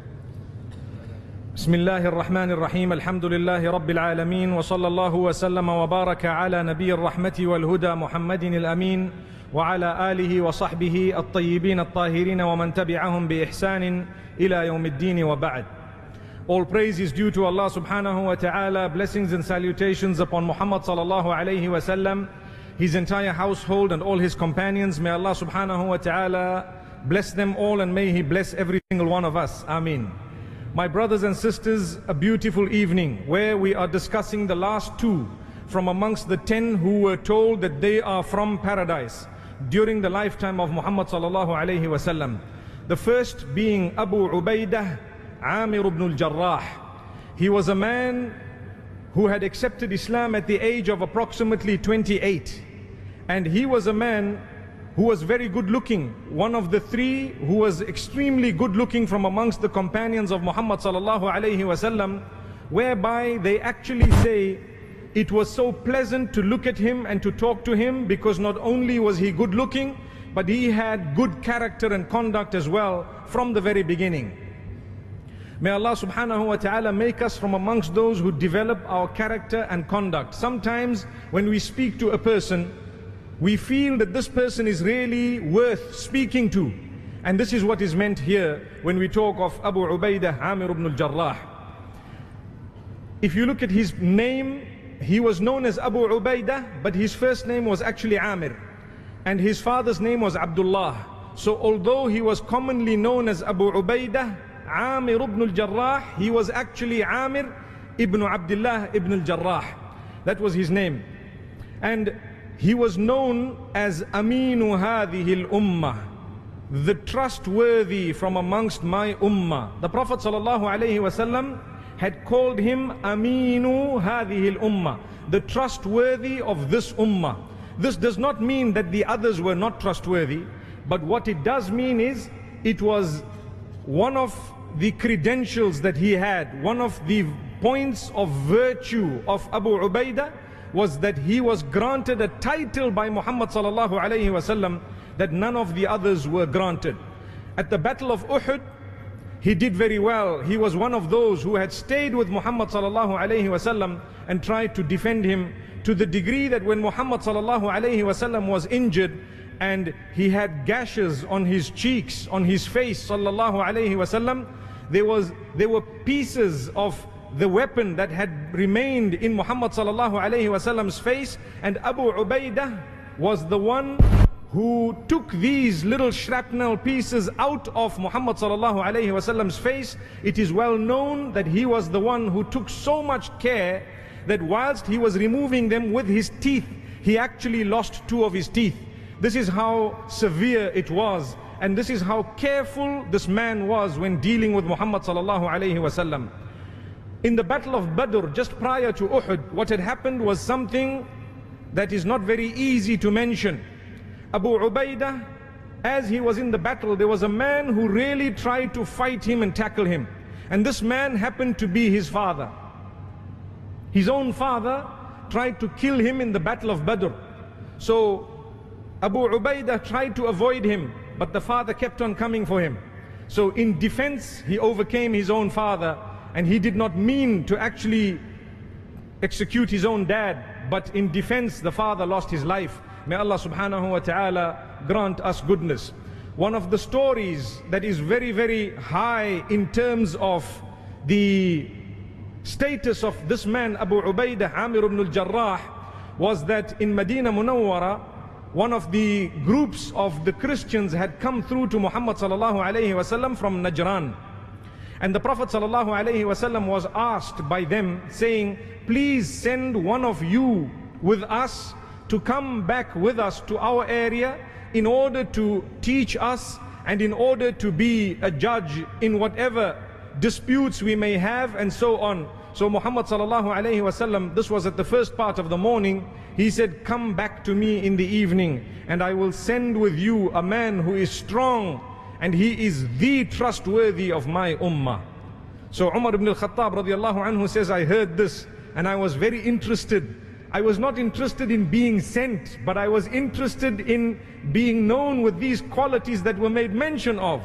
بسم الله الرحمن الرحيم. الحمد لله رب العالمين، وصلى الله وسلم وبارك على نبي الرحمة والهدى محمد الأمين وعلى آله وصحبه الطيبين الطاهرين ومن تبعهم بإحسان إلى يوم الدين وبعد. All praise is due to Allah subhanahu wa ta'ala. Blessings and salutations upon Muhammad sallallahu alayhi wa sallam, his entire household and all his companions. May Allah subhanahu wa ta'ala bless them all, and may He bless every single one of us. Ameen. My brothers and sisters, a beautiful evening where we are discussing the last two from amongst the 10 who were told that they are from paradise during the lifetime of Muhammad sallallahu alayhi wa sallam. The first being Abu Ubaidah Amir ibn al-Jarrah. He was a man who had accepted Islam at the age of approximately 28, and he was a man who was very good looking, one of the three who was extremely good looking from amongst the companions of Muhammad sallallahu alayhi wasallam, whereby they actually say it was so pleasant to look at him and to talk to him, because not only was he good looking, but he had good character and conduct as well from the very beginning. May Allah subhanahu wa ta'ala make us from amongst those who develop our character and conduct. Sometimes when we speak to a person, we feel that this person is really worth speaking to. And this is what is meant here when we talk of Abu Ubaidah Amir ibn al-Jarrah. If you look at his name, he was known as Abu Ubaidah, but his first name was actually Amir, and his father's name was Abdullah. So although he was commonly known as Abu Ubaidah Amir ibn al-Jarrah, he was actually Amir ibn Abdullah ibn al-Jarrah. That was his name. And he was known as Aminu Hadhihi al-Ummah, the trustworthy from amongst my ummah. The Prophet sallallahu alaihi wasallam had called him Aminu Hadhihi al-Ummah, the trustworthy of this ummah. This does not mean that the others were not trustworthy, but what it does mean is it was one of the credentials that he had, one of the points of virtue of Abu Ubaidah was that he was granted a title by Muhammad sallallahu alayhi wasallam that none of the others were granted. At the Battle of Uhud, he did very well. He was one of those who had stayed with Muhammad sallallahu alayhi wasallam and tried to defend him, to the degree that when Muhammad sallallahu alayhi wasallam was injured and he had gashes on his cheeks, on his face sallallahu alayhi wasallam, there were pieces of the weapon that had remained in Muhammad sallallahu alayhi wasallam's face, and Abu Ubaidah was the one who took these little shrapnel pieces out of Muhammad sallallahu alayhi wasallam's face. It is well known that he was the one who took so much care that whilst he was removing them with his teeth, he actually lost 2 of his teeth. This is how severe it was, and this is how careful this man was when dealing with Muhammad sallallahu alayhi wasallam. In the battle of Badr, just prior to Uhud, what had happened was something that is not very easy to mention. Abu Ubaidah, as he was in the battle, there was a man who really tried to fight him and tackle him. And this man happened to be his father. His own father tried to kill him in the battle of Badr. So Abu Ubaidah tried to avoid him, but the father kept on coming for him. So in defense, he overcame his own father, and he did not mean to actually execute his own dad, but in defense, the father lost his life. May Allah subhanahu wa ta'ala grant us goodness. One of the stories that is very, very high in terms of the status of this man, Abu Ubaidah Amir ibn al-Jarrah, was that in Medina Munawwara, one of the groups of the Christians had come through to Muhammad sallallahu alayhi wasallam from Najran. And the Prophet sallallahu alayhi wasallam was asked by them, saying, please send one of you with us to come back with us to our area in order to teach us and in order to be a judge in whatever disputes we may have, and so on. So Muhammad sallallahu alayhi wasallam, this was at the first part of the morning, he said, come back to me in the evening and I will send with you a man who is strong and he is the trustworthy of my ummah. So Umar ibn al-Khattab radiallahu anhu says, I heard this and I was very interested. I was not interested in being sent, but I was interested in being known with these qualities that were made mention of.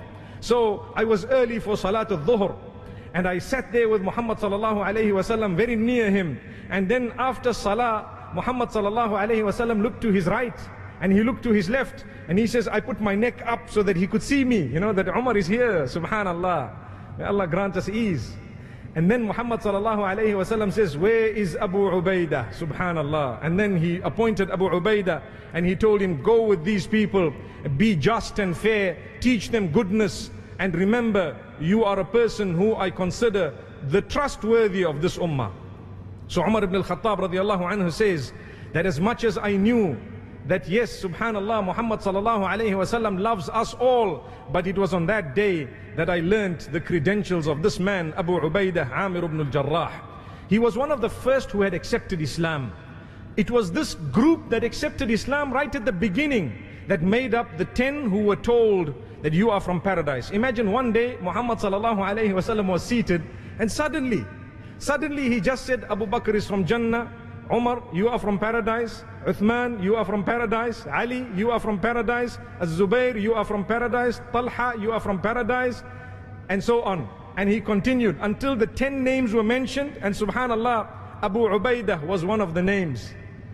So I was early for Salat al-Dhuhr, and I sat there with Muhammad sallallahu alayhi wasallam very near him. And then after Salah, Muhammad sallallahu alayhi wasallam looked to his right and he looked to his left, and he says, I put my neck up so that he could see me, that Umar is here. Subhanallah, may Allah grant us ease. And then Muhammad sallallahu alayhi wasallam says, where is Abu Ubaidah? Subhanallah. And then he appointed Abu Ubaidah and he told him, go with these people, be just and fair, teach them goodness, and remember, you are a person who I consider the trustworthy of this ummah. So Umar ibn al-Khattab radiallahu anhu says that as much as I knew that yes, subhanallah, Muhammad sallallahu alayhi wasallam loves us all, but it was on that day that I learned the credentials of this man, Abu Ubaidah Amir ibn al-Jarrah. He was one of the first who had accepted Islam. It was this group that accepted Islam right at the beginning that made up the 10 who were told that you are from paradise. Imagine one day Muhammad sallallahu alayhi wasallam was seated, and suddenly he just said, Abu Bakr is from Jannah, Umar, you are from paradise, Uthman, you are from paradise, Ali, you are from paradise, Az-Zubair, you are from paradise, Talha, you are from paradise, and so on. And he continued until the 10 names were mentioned, and subhanallah, Abu Ubaidah was one of the names.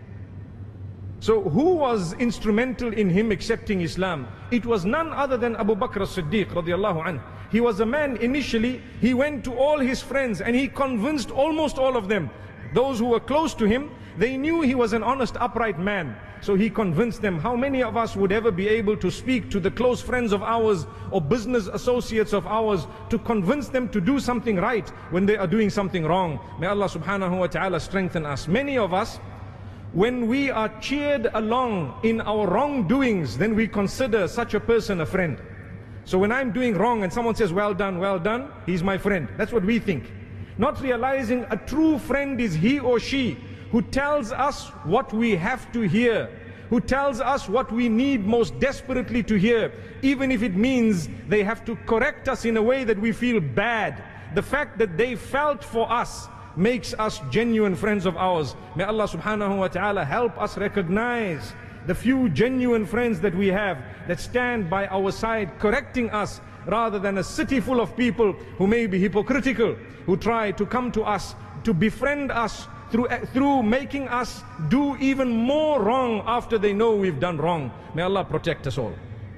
So who was instrumental in him accepting Islam? It was none other than Abu Bakr as-Siddiq radiallahu anhu. He was a man, initially, he went to all his friends and he convinced almost all of them. Those who were close to him, they knew he was an honest, upright man. So he convinced them. How many of us would ever be able to speak to the close friends of ours or business associates of ours to convince them to do something right when they are doing something wrong? May Allah subhanahu wa ta'ala strengthen us. Many of us, when we are cheered along in our wrongdoings, then we consider such a person a friend. So when I'm doing wrong and someone says, well done, he's my friend. That's what we think. Not realizing a true friend is he or she who tells us what we have to hear, who tells us what we need most desperately to hear, even if it means they have to correct us in a way that we feel bad. The fact that they felt for us makes us genuine friends of ours. May Allah subhanahu wa ta'ala help us recognize the few genuine friends that we have that stand by our side, correcting us rather than a city full of people who may be hypocritical, who try to come to us, to befriend us through making us do even more wrong after they know we've done wrong. May Allah protect us all.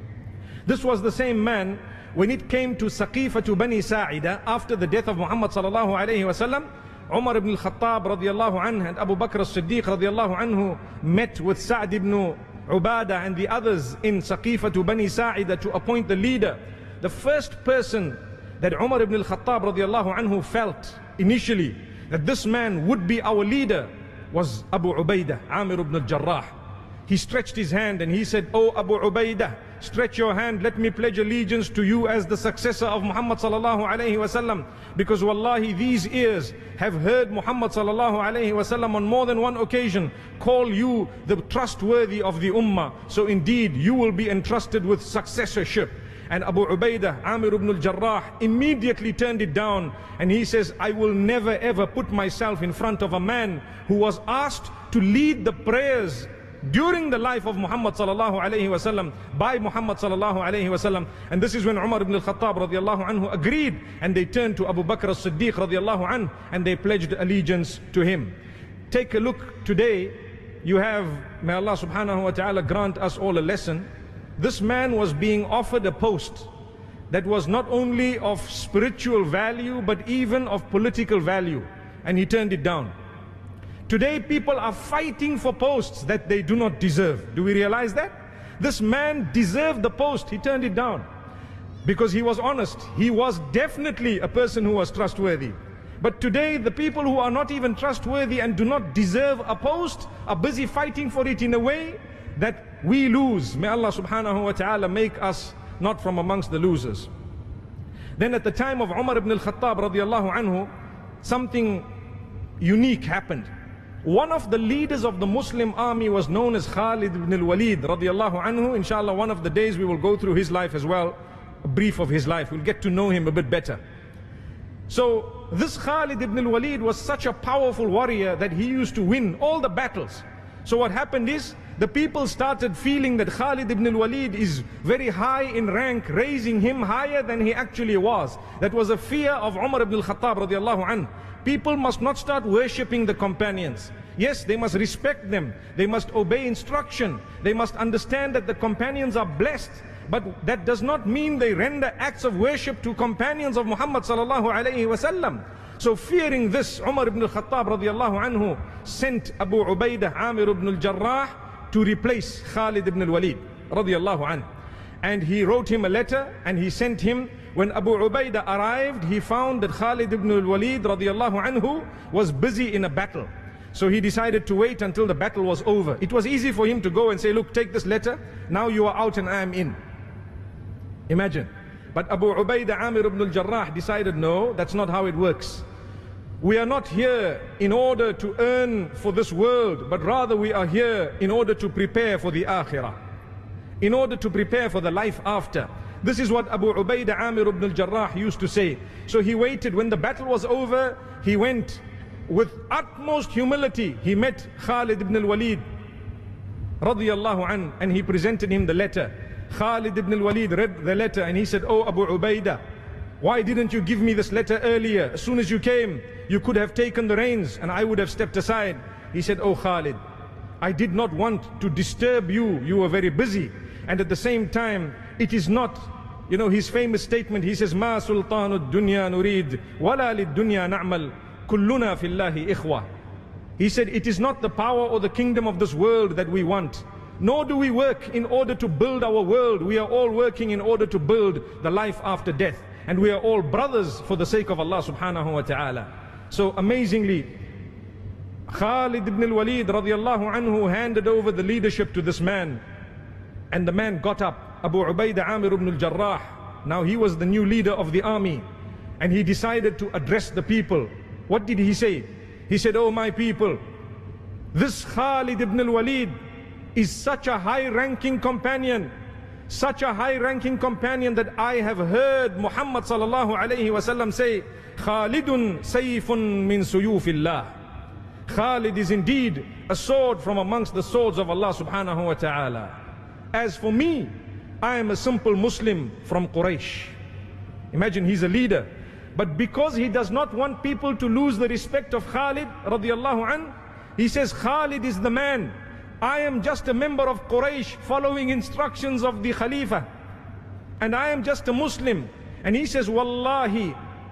This was the same man when it came to Saqifatu Bani Sa'ida after the death of Muhammad sallallahu alayhi wasallam. Umar ibn al-Khattab radiallahu anhu and Abu Bakr as-Siddiq radiallahu anhu met with Sa'd ibn Ubadah and the others in Saqifatu Bani Sa'ida to appoint the leader. The first person that Umar ibn al-Khattab radiallahu anhu felt initially that this man would be our leader was Abu Ubaidah, Amir ibn al-Jarrah. He stretched his hand and he said, "Oh Abu Ubaidah, stretch your hand, let me pledge allegiance to you as the successor of Muhammad sallallahu alayhi wasallam, because wallahi these ears have heard Muhammad sallallahu alayhi wasallam on more than one occasion call you the trustworthy of the ummah, so indeed you will be entrusted with successorship." And Abu Ubaidah, Amir ibn al-Jarrah, immediately turned it down and he says, "I will never ever put myself in front of a man who was asked to lead the prayers during the life of Muhammad sallallahu alayhi wasallam by Muhammad sallallahu alayhi wasallam." And this is when Umar ibn al-Khattab radiallahu anhu agreed, and they turned to Abu Bakr as-Siddiq radiallahu anhu and they pledged allegiance to him. Take a look today. You have, may Allah subhanahu wa ta'ala grant us all a lesson. This man was being offered a post that was not only of spiritual value but even of political value, and he turned it down. Today people are fighting for posts that they do not deserve. Do we realize that? This man deserved the post, he turned it down because he was honest. He was definitely a person who was trustworthy. But today the people who are not even trustworthy and do not deserve a post are busy fighting for it in a way that we lose. May Allah subhanahu wa ta'ala make us not from amongst the losers. Then at the time of Umar ibn al-Khattab radiallahu anhu, something unique happened. One of the leaders of the Muslim army was known as Khalid ibn al-Walid radiallahu anhu. Inshallah, one of the days we will go through his life as well, a brief of his life. We'll get to know him a bit better. So this Khalid ibn al-Walid was such a powerful warrior that he used to win all the battles. So what happened is, the people started feeling that Khalid ibn al-Walid is very high in rank, raising him higher than he actually was. That was a fear of Umar ibn al-Khattab radiallahu anhu. People must not start worshipping the companions. Yes, they must respect them. They must obey instruction. They must understand that the companions are blessed. But that does not mean they render acts of worship to companions of Muhammad sallallahu alayhi wasallam. So fearing this, Umar ibn al-Khattab radiallahu anhu sent Abu Ubaidah, Amir ibn al-Jarrah to replace Khalid ibn al-Walid radiallahu anhu. And he wrote him a letter and he sent him. When Abu Ubaidah arrived, he found that Khalid ibn al-Walid radiallahu anhu was busy in a battle. So he decided to wait until the battle was over. It was easy for him to go and say, "Look, take this letter. Now you are out and I am in." Imagine. But Abu Ubaidah, Amir ibn al-Jarrah decided, no, that's not how it works. We are not here in order to earn for this world, but rather we are here in order to prepare for the akhirah, in order to prepare for the life after. This is what Abu Ubaidah, Amir ibn al-Jarrah used to say. So he waited. When the battle was over, he went with utmost humility. He met Khalid ibn al-Walid radiyallahu an, and he presented him the letter. Khalid ibn al-Walid read the letter and he said, "Oh Abu Ubaidah, why didn't you give me this letter earlier? As soon as you came, you could have taken the reins and I would have stepped aside." He said, "Oh Khalid, I did not want to disturb you. You were very busy. And at the same time, it is not," you know, his famous statement, he says, "Ma sultanud dunya nurid, wala lid dunya na'mal, kulluna fillahi ikhwa." He said, "It is not the power or the kingdom of this world that we want, nor do we work in order to build our world. We are all working in order to build the life after death. And we are all brothers for the sake of Allah subhanahu wa ta'ala." So amazingly, Khalid ibn al-Walid radiallahu anhu handed over the leadership to this man. And the man got up, Abu Ubaidah, Amir ibn al-Jarrah. Now he was the new leader of the army. And he decided to address the people. What did he say? He said, "Oh my people, this Khalid ibn al-Walid is such a high-ranking companion, such a high-ranking companion that I have heard Muhammad sallallahu alayhi wasallam say, Khalidun sayfun min suyufillah. Khalid is indeed a sword from amongst the swords of Allah subhanahu wa ta'ala. As for me, I am a simple Muslim from Quraysh. Imagine, he's a leader. But because he does not want people to lose the respect of Khalid radiallahu an, he says, Khalid is the man. I am just a member of Quraysh following instructions of the Khalifa. And I am just a Muslim. And he says, Wallahi,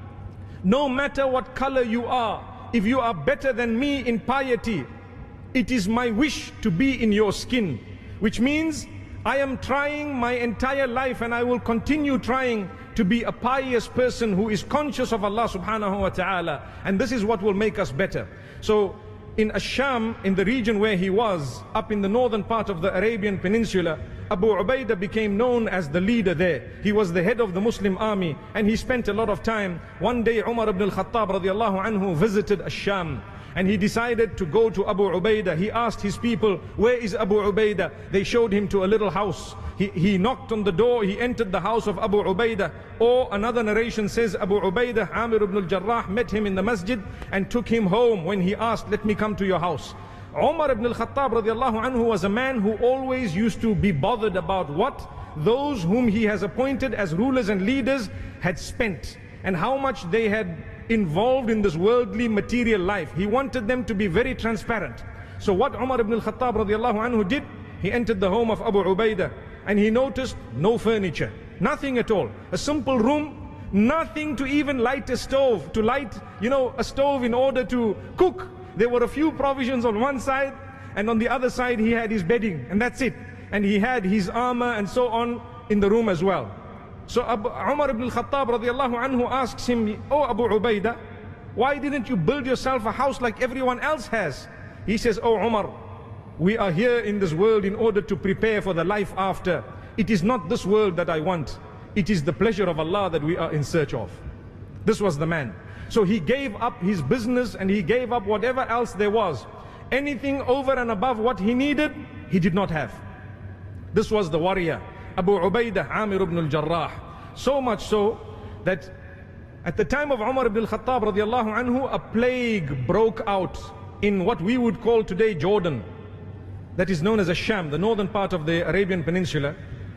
no matter what color you are, if you are better than me in piety, it is my wish to be in your skin. Which means I am trying my entire life, and I will continue trying to be a pious person who is conscious of Allah subhanahu wa ta'ala. And this is what will make us better. So in Ash-Sham, in the region where he was, up in the northern part of the Arabian Peninsula, Abu Ubaidah became known as the leader there. He was the head of the Muslim army, and he spent a lot of time. One day Umar ibn al-Khattab radiallahu anhu visited Ash-Sham, and he decided to go to Abu Ubaidah. He asked his people, where is Abu Ubaidah? They showed him to a little house. He knocked on the door, he entered the house of Abu Ubaidah. Or another narration says Abu Ubaidah, Amir ibn al-Jarrah, met him in the masjid and took him home when he asked, let me come to your house. Umar ibn al-Khattab radiallahu anhu was a man who always used to be bothered about what those whom he has appointed as rulers and leaders had spent, and how much they had involved in this worldly material life. He wanted them to be very transparent. So what Umar ibn al-Khattab radiallahu anhu did, he entered the home of Abu Ubaidah, and he noticed no furniture, nothing at all. A simple room, nothing to even light a stove, to light, a stove in order to cook. There were a few provisions on one side, and on the other side he had his bedding, and that's it. And he had his armor and so on in the room as well. So Umar ibn al-Khattab radiallahu anhu asks him, Oh Abu Ubaidah, why didn't you build yourself a house like everyone else has? He says, Oh Umar, we are here in this world in order to prepare for the life after. It is not this world that I want. It is the pleasure of Allah that we are in search of. This was the man. So he gave up his business, and he gave up whatever else there was. Anything over and above what he needed, he did not have. This was the warrior, Abu Ubaidah Amir ibn al-Jarrah. So much so that at the time of Umar ibn al-Khattab radiallahu anhu, a plague broke out in what we would call today Jordan. That is known as Ash-Sham, the northern part of the Arabian Peninsula.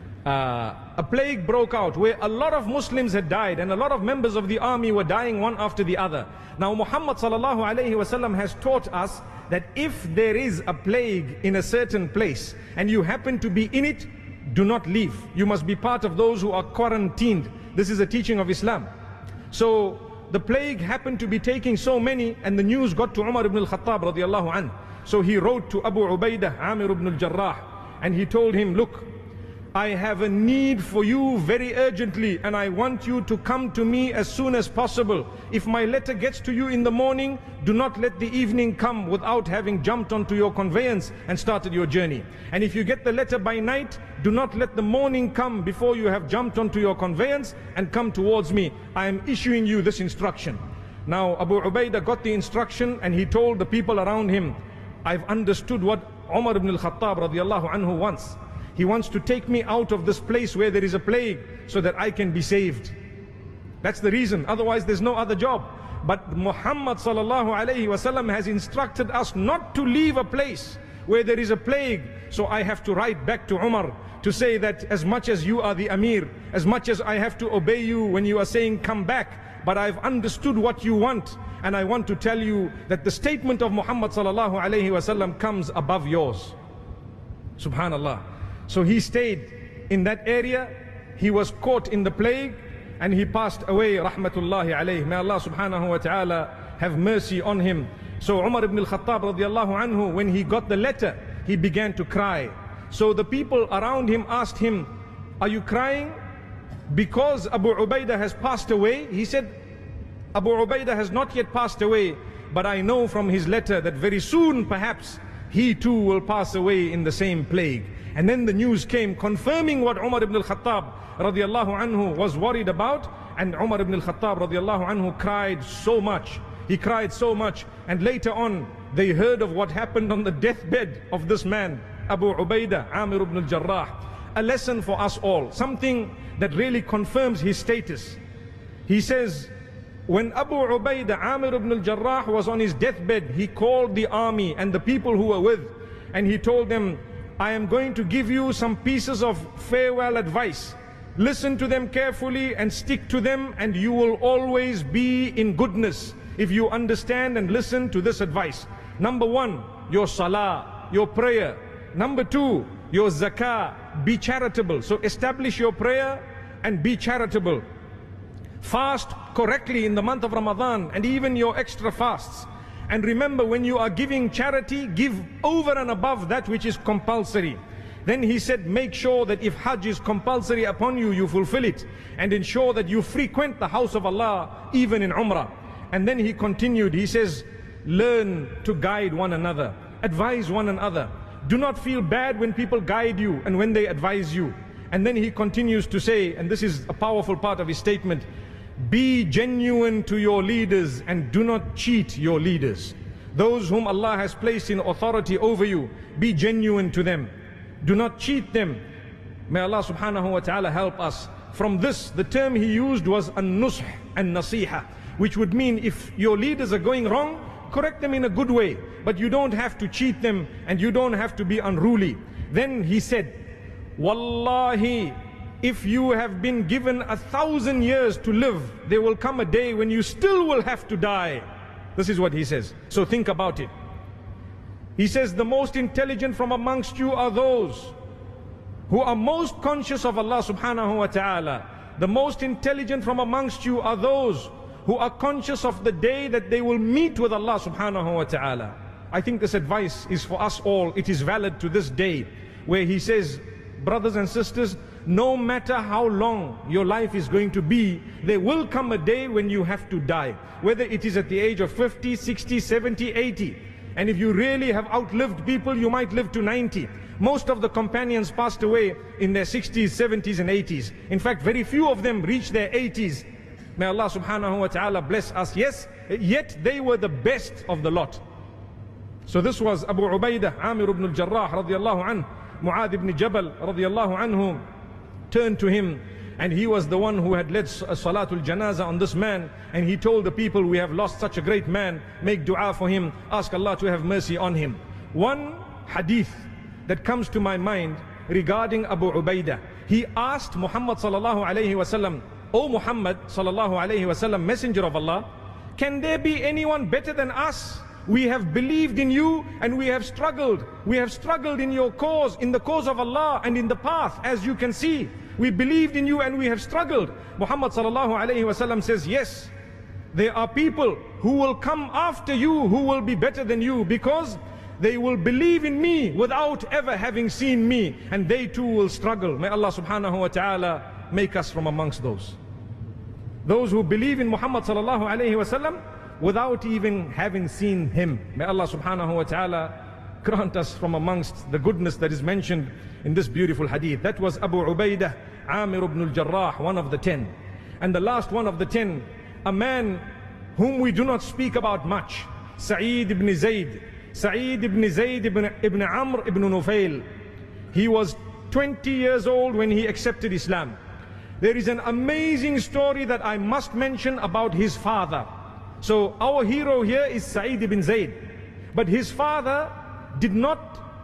A plague broke out where a lot of Muslims had died, and a lot of members of the army were dying one after the other. Now Muhammad sallallahu alayhi wasallam has taught us that if there is a plague in a certain place and you happen to be in it, do not leave. You must be part of those who are quarantined. This is a teaching of Islam. So the plague happened to be taking so many, and the news got to Umar ibn al-Khattab radiallahu anhu. So he wrote to Abu Ubaidah Amir ibn al-Jarrah, and he told him, look, I have a need for you very urgently, and I want you to come to me as soon as possible. If my letter gets to you in the morning, do not let the evening come without having jumped onto your conveyance and started your journey. And if you get the letter by night, do not let the morning come before you have jumped onto your conveyance and come towards me. I am issuing you this instruction. Now Abu Ubaidah got the instruction, and he told the people around him, I've understood what Umar ibn al-Khattab radiallahu anhu wants. He wants to take me out of this place where there is a plague so that I can be saved. That's the reason. Otherwise there's no other job. But Muhammad sallallahu alayhi wasallam has instructed us not to leave a place where there is a plague. So I have to write back to Umar to say that as much as you are the Amir, as much as I have to obey you when you are saying come back, but I've understood what you want, and I want to tell you that the statement of Muhammad sallallahu alayhi wasallam comes above yours. Subhanallah. So he stayed in that area. He was caught in the plague, and he passed away, rahmatullahi alayhi. May Allah subhanahu wa ta'ala have mercy on him. So Umar ibn al-Khattab radiallahu anhu, when he got the letter, he began to cry. So the people around him asked him, are you crying because Abu Ubaidah has passed away? He said, Abu Ubaidah has not yet passed away, but I know from his letter that very soon perhaps he too will pass away in the same plague. And then the news came confirming what Umar ibn al-Khattab radiallahu anhu was worried about. And Umar ibn al-Khattab radiallahu anhu cried so much. He cried so much. And later on they heard of what happened on the deathbed of this man, Abu Ubaidah Amir ibn al-Jarrah. A lesson for us all, something that really confirms his status. He says, when Abu Ubaidah Amir ibn al-Jarrah was on his deathbed, he called the army and the people who were with, and he told them, I am going to give you some pieces of farewell advice. listen to them carefully and stick to them, and you will always be in goodness if you understand and listen to this advice. Number one, your salah, your prayer. Number two, your zakah, be charitable. So establish your prayer and be charitable. Fast correctly in the month of Ramadan and even your extra fasts. And remember, when you are giving charity, give over and above that which is compulsory. Then he said, make sure that if Hajj is compulsory upon you, you fulfill it. And ensure that you frequent the house of Allah, even in Umrah. And then he continued, he says, learn to guide one another. Advise one another. Do not feel bad when people guide you and when they advise you. And then he continues to say, and this is a powerful part of his statement, be genuine to your leaders and do not cheat your leaders. Those whom Allah has placed in authority over you, be genuine to them. Do not cheat them. May Allah subhanahu wa ta'ala help us. From this, the term he used was an-nush and nasiha, which would mean if your leaders are going wrong, correct them in a good way, but you don't have to cheat them and you don't have to be unruly. Then he said, Wallahi, if you have been given 1,000 years to live, there will come a day when you still will have to die. This is what he says. So think about it. He says, the most intelligent from amongst you are those who are most conscious of Allah subhanahu wa ta'ala. The most intelligent from amongst you are those who are conscious of the day that they will meet with Allah subhanahu wa ta'ala. I think this advice is for us all. It is valid to this day, where he says, brothers and sisters, no matter how long your life is going to be, there will come a day when you have to die. Whether it is at the age of 50, 60, 70, 80. And if you really have outlived people, you might live to 90. Most of the companions passed away in their 60s, 70s and 80s. In fact, very few of them reached their 80s. May Allah subhanahu wa ta'ala bless us. Yes, yet they were the best of the lot. So this was Abu Ubaidah, Amir ibn al-Jarrah radiallahu anhu. Mu'adh ibn Jabal radiallahu anhu turned to him, and he was the one who had led Salatul Janazah on this man, and he told the people, we have lost such a great man, make dua for him, ask Allah to have mercy on him. One hadith that comes to my mind regarding Abu Ubaidah, he asked Muhammad sallallahu alayhi wasallam, O Muhammad sallallahu alayhi wasallam, messenger of Allah, can there be anyone better than us? We have believed in you and we have struggled. We have struggled in your cause, in the cause of Allah and in the path, as you can see. We believed in you and we have struggled. Muhammad sallallahu alayhi wasallam says, yes, there are people who will come after you who will be better than you, because they will believe in me without ever having seen me, and they too will struggle. May Allah subhanahu wa ta'ala make us from amongst those. Those who believe in Muhammad sallallahu alayhi wasallam without even having seen him. May Allah subhanahu wa ta'ala grant us from amongst the goodness that is mentioned in this beautiful hadith. That was Abu Ubaidah, Amir ibn al-Jarrah, one of the 10. And the last one of the 10, a man whom we do not speak about much, Sa'id ibn Zayd. Sa'id ibn Zayd ibn Amr ibn Nufail. He was 20 years old when he accepted Islam. There is an amazing story that I must mention about his father. So our hero here is Sa'id ibn Zayd, but his father did not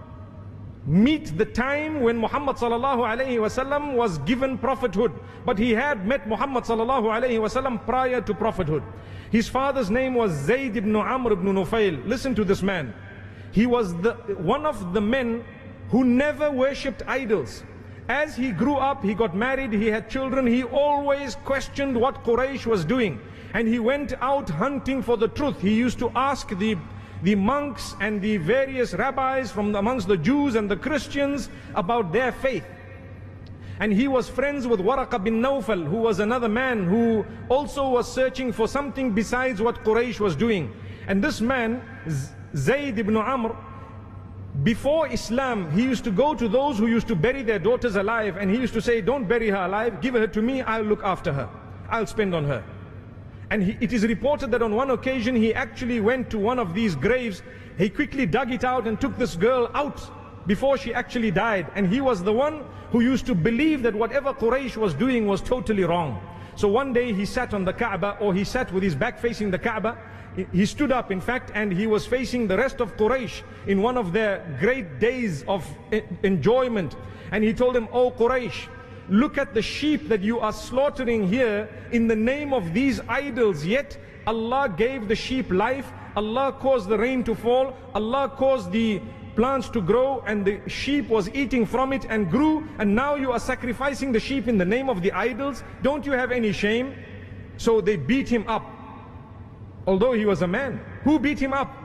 meet the time when Muhammad sallallahu alayhi wasallam was given prophethood, but he had met Muhammad sallallahu alayhi wasallam prior to prophethood. His father's name was Zayd ibn Amr ibn Nufail. Listen to this man. He was one of the men who never worshipped idols. As he grew up, he got married, he had children, he always questioned what Quraysh was doing. And he went out hunting for the truth. He used to ask the monks and the various rabbis from amongst the Jews and the Christians about their faith. And he was friends with Waraqa bin Nawfal, who was another man who also was searching for something besides what Quraysh was doing. And this man, Zayd ibn Amr, before Islam, he used to go to those who used to bury their daughters alive, and he used to say, don't bury her alive, give her to me, I'll look after her, I'll spend on her. And it is reported that on one occasion he actually went to one of these graves. He quickly dug it out and took this girl out before she actually died. And he was the one who used to believe that whatever Quraysh was doing was totally wrong. So one day he sat on the Kaaba, or he sat with his back facing the Kaaba. He stood up, in fact, and he was facing the rest of Quraysh in one of their great days of enjoyment. And he told them, "O Quraysh, look at the sheep that you are slaughtering here in the name of these idols, yet Allah gave the sheep life, Allah caused the rain to fall, Allah caused the plants to grow, and the sheep was eating from it and grew, and now you are sacrificing the sheep in the name of the idols. Don't you have any shame? So they beat him up, although he was a man. Who beat him up?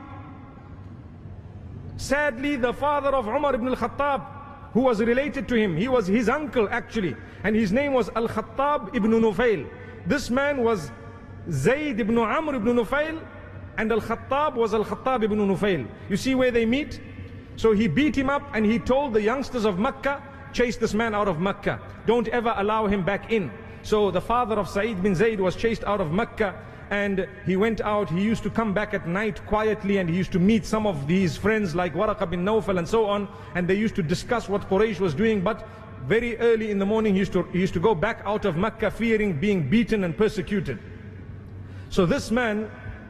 Sadly, the father of Umar ibn al-Khattab, who was related to him, he was his uncle actually, and his name was Al-Khattab ibn Nufail. This man was Zayd ibn Amr ibn Nufail, and Al-Khattab was Al-Khattab ibn Nufail. You see where they meet? So he beat him up, and he told the youngsters of Mecca, chase this man out of Mecca. Don't ever allow him back in. So the father of Sa'id bin Zayd was chased out of Mecca, and he went out. He used to come back at night quietly, and he used to meet some of these friends like Waraqah bin Nawfal and so on, and they used to discuss what Quraysh was doing. But very early in the morning he used to go back out of Mecca, fearing being beaten and persecuted. So this man,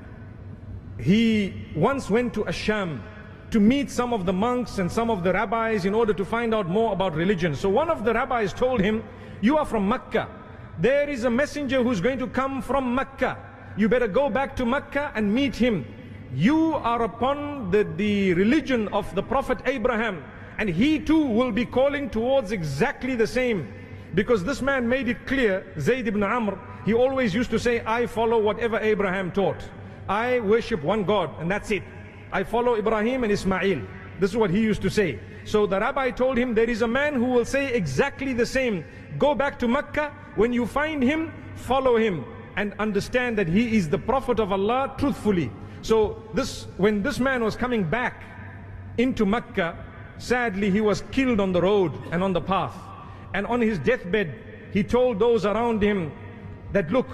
he once went to Asham to meet some of the monks and some of the rabbis in order to find out more about religion. So one of the rabbis told him, you are from Mecca, there is a messenger who's going to come from Mecca. You better go back to Mecca and meet him. You are upon the religion of the Prophet Abraham, and he too will be calling towards exactly the same. Because this man made it clear, Zayd ibn Amr, he always used to say, I follow whatever Abraham taught. I worship one God, and that's it. I follow Ibrahim and Ismail. This is what he used to say. So the rabbi told him, there is a man who will say exactly the same. Go back to Mecca. When you find him, follow him, and understand that he is the Prophet of Allah truthfully. So when this man was coming back into Mecca, sadly he was killed on the road and on the path. And on his deathbed, he told those around him that, look,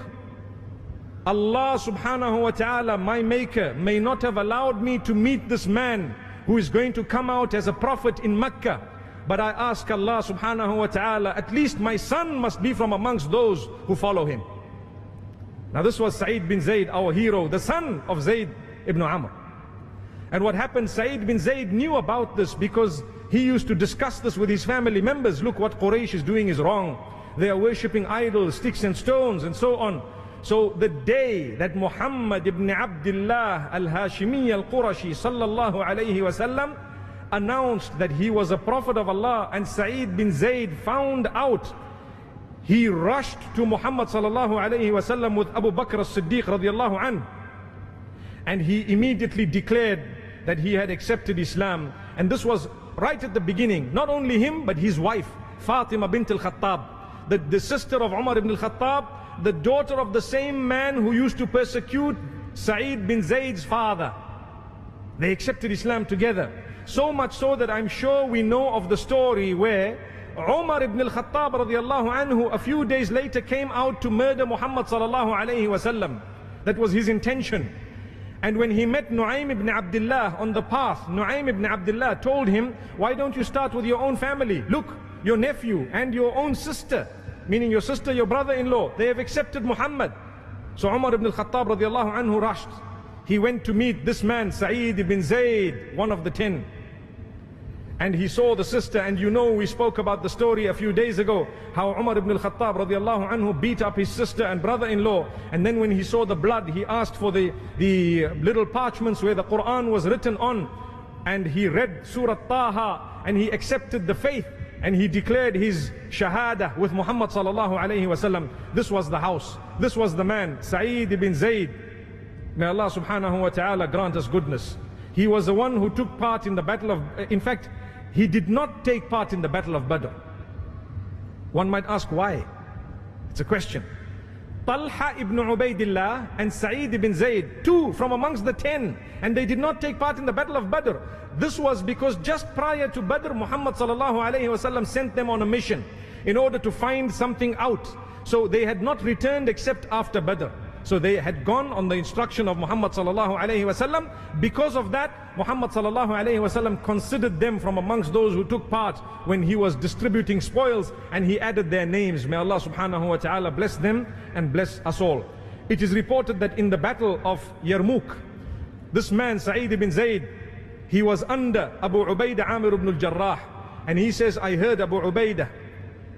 Allah subhanahu wa ta'ala, my maker, may not have allowed me to meet this man who is going to come out as a prophet in Mecca. But I ask Allah subhanahu wa ta'ala, at least my son must be from amongst those who follow him. Now this was Sa'id bin Zayd, our hero, the son of Zayd ibn Amr. And what happened, Sa'id bin Zayd knew about this because he used to discuss this with his family members. Look, what Quraysh is doing is wrong. They are worshipping idols, sticks and stones and so on. So the day that Muhammad ibn Abdullah al-Hashimi al-Qurashi sallallahu alayhi wasallam announced that he was a prophet of Allah, and Sa'id bin Zayd found out, he rushed to Muhammad sallallahu alayhi wasallam with Abu Bakr as-Siddiq radiyallahu anhu, and he immediately declared that he had accepted Islam. And this was right at the beginning. Not only him, but his wife Fatima bint al-Khattab, the sister of Umar ibn al-Khattab, the daughter of the same man who used to persecute Sa'id bin Zayd's father. They accepted Islam together. So much so that I'm sure we know of the story where Umar ibn al-Khattab radiyallahu anhu a few days later came out to murder Muhammad sallallahu alayhi wasallam. That was his intention. And when he met Nu'aym ibn Abdullah on the path, Nu'aym ibn Abdullah told him, why don't you start with your own family? Look, your nephew and your own sister, meaning your sister, your brother-in-law, they have accepted Muhammad. So Umar ibn al-Khattab radiyallahu anhu rushed. He went to meet this man, Sa'id ibn Zayd, one of the 10. And he saw the sister, and you know we spoke about the story a few days ago, how Umar ibn al-Khattab radiyallahu anhu beat up his sister and brother-in-law. And then when he saw the blood, he asked for the little parchments where the Quran was written on. And he read Surah Taha, and he accepted the faith. And he declared his shahada with Muhammad sallallahu alayhi wasallam. This was the house. This was the man, Sa'id ibn Zayd. May Allah subhanahu wa ta'ala grant us goodness. He was the one who took part in the battle of, in fact, he did not take part in the battle of Badr. One might ask why. It's a question. Talha ibn Ubaidillah and Sa'id ibn Zayd, two from amongst the 10, and they did not take part in the battle of Badr. This was because just prior to Badr, Muhammad sallallahu alayhi wasallam sent them on a mission in order to find something out. So they had not returned except after Badr. So they had gone on the instruction of Muhammad sallallahu alayhi wasallam. Because of that, Muhammad sallallahu alayhi wasallam considered them from amongst those who took part when he was distributing spoils, and he added their names. May Allah subhanahu wa ta'ala bless them and bless us all. It is reported that in the battle of Yarmouk, this man Sa'id ibn Zayd, he was under Abu Ubaidah Amir ibn al-Jarrah, and he says, I heard Abu Ubaidah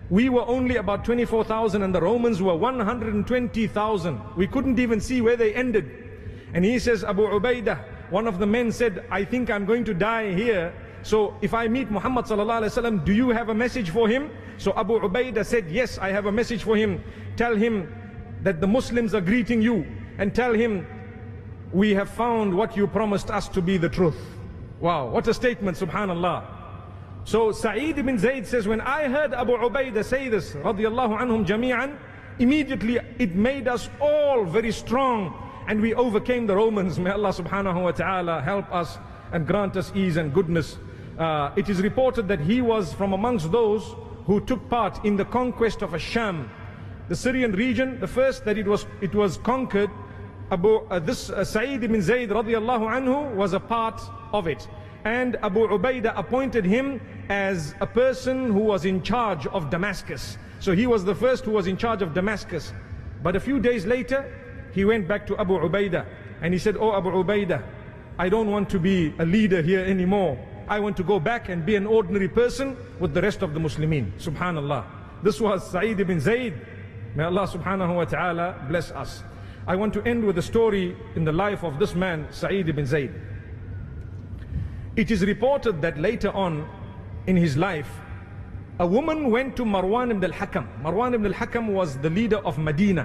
We were only about 24,000 and the Romans were 120,000. We couldn't even see where they ended. And he says, Abu Ubaidah, one of the men said, I think I'm going to die here. So if I meet Muhammad sallallahu alaihi wasallam, do you have a message for him? So Abu Ubaidah said, yes, I have a message for him. Tell him that the Muslims are greeting you, and tell him we have found what you promised us to be the truth. Wow, what a statement, subhanallah. So Sa'id ibn Zayd says, when I heard Abu Ubaidah say this, radiyallahu anhum jami'an, immediately it made us all very strong and we overcame the Romans. May Allah subhanahu wa ta'ala help us and grant us ease and goodness. It is reported that he was from amongst those who took part in the conquest of Asham, the Syrian region. The first that it was conquered, Sa'id ibn Zayd radiyallahu anhu was a part of it. And Abu Ubaidah appointed him as a person who was in charge of Damascus. So he was the first who was in charge of Damascus. But a few days later, he went back to Abu Ubaidah and he said, oh Abu Ubaidah, I don't want to be a leader here anymore. I want to go back and be an ordinary person with the rest of the Muslimin. Subhanallah. This was Sa'id ibn Zayd. May Allah subhanahu wa ta'ala bless us. I want to end with a story in the life of this man, Sa'id ibn Zayd. It is reported that later on in his life, a woman went to Marwan ibn al-Hakam. Marwan ibn al-Hakam was the leader of Medina.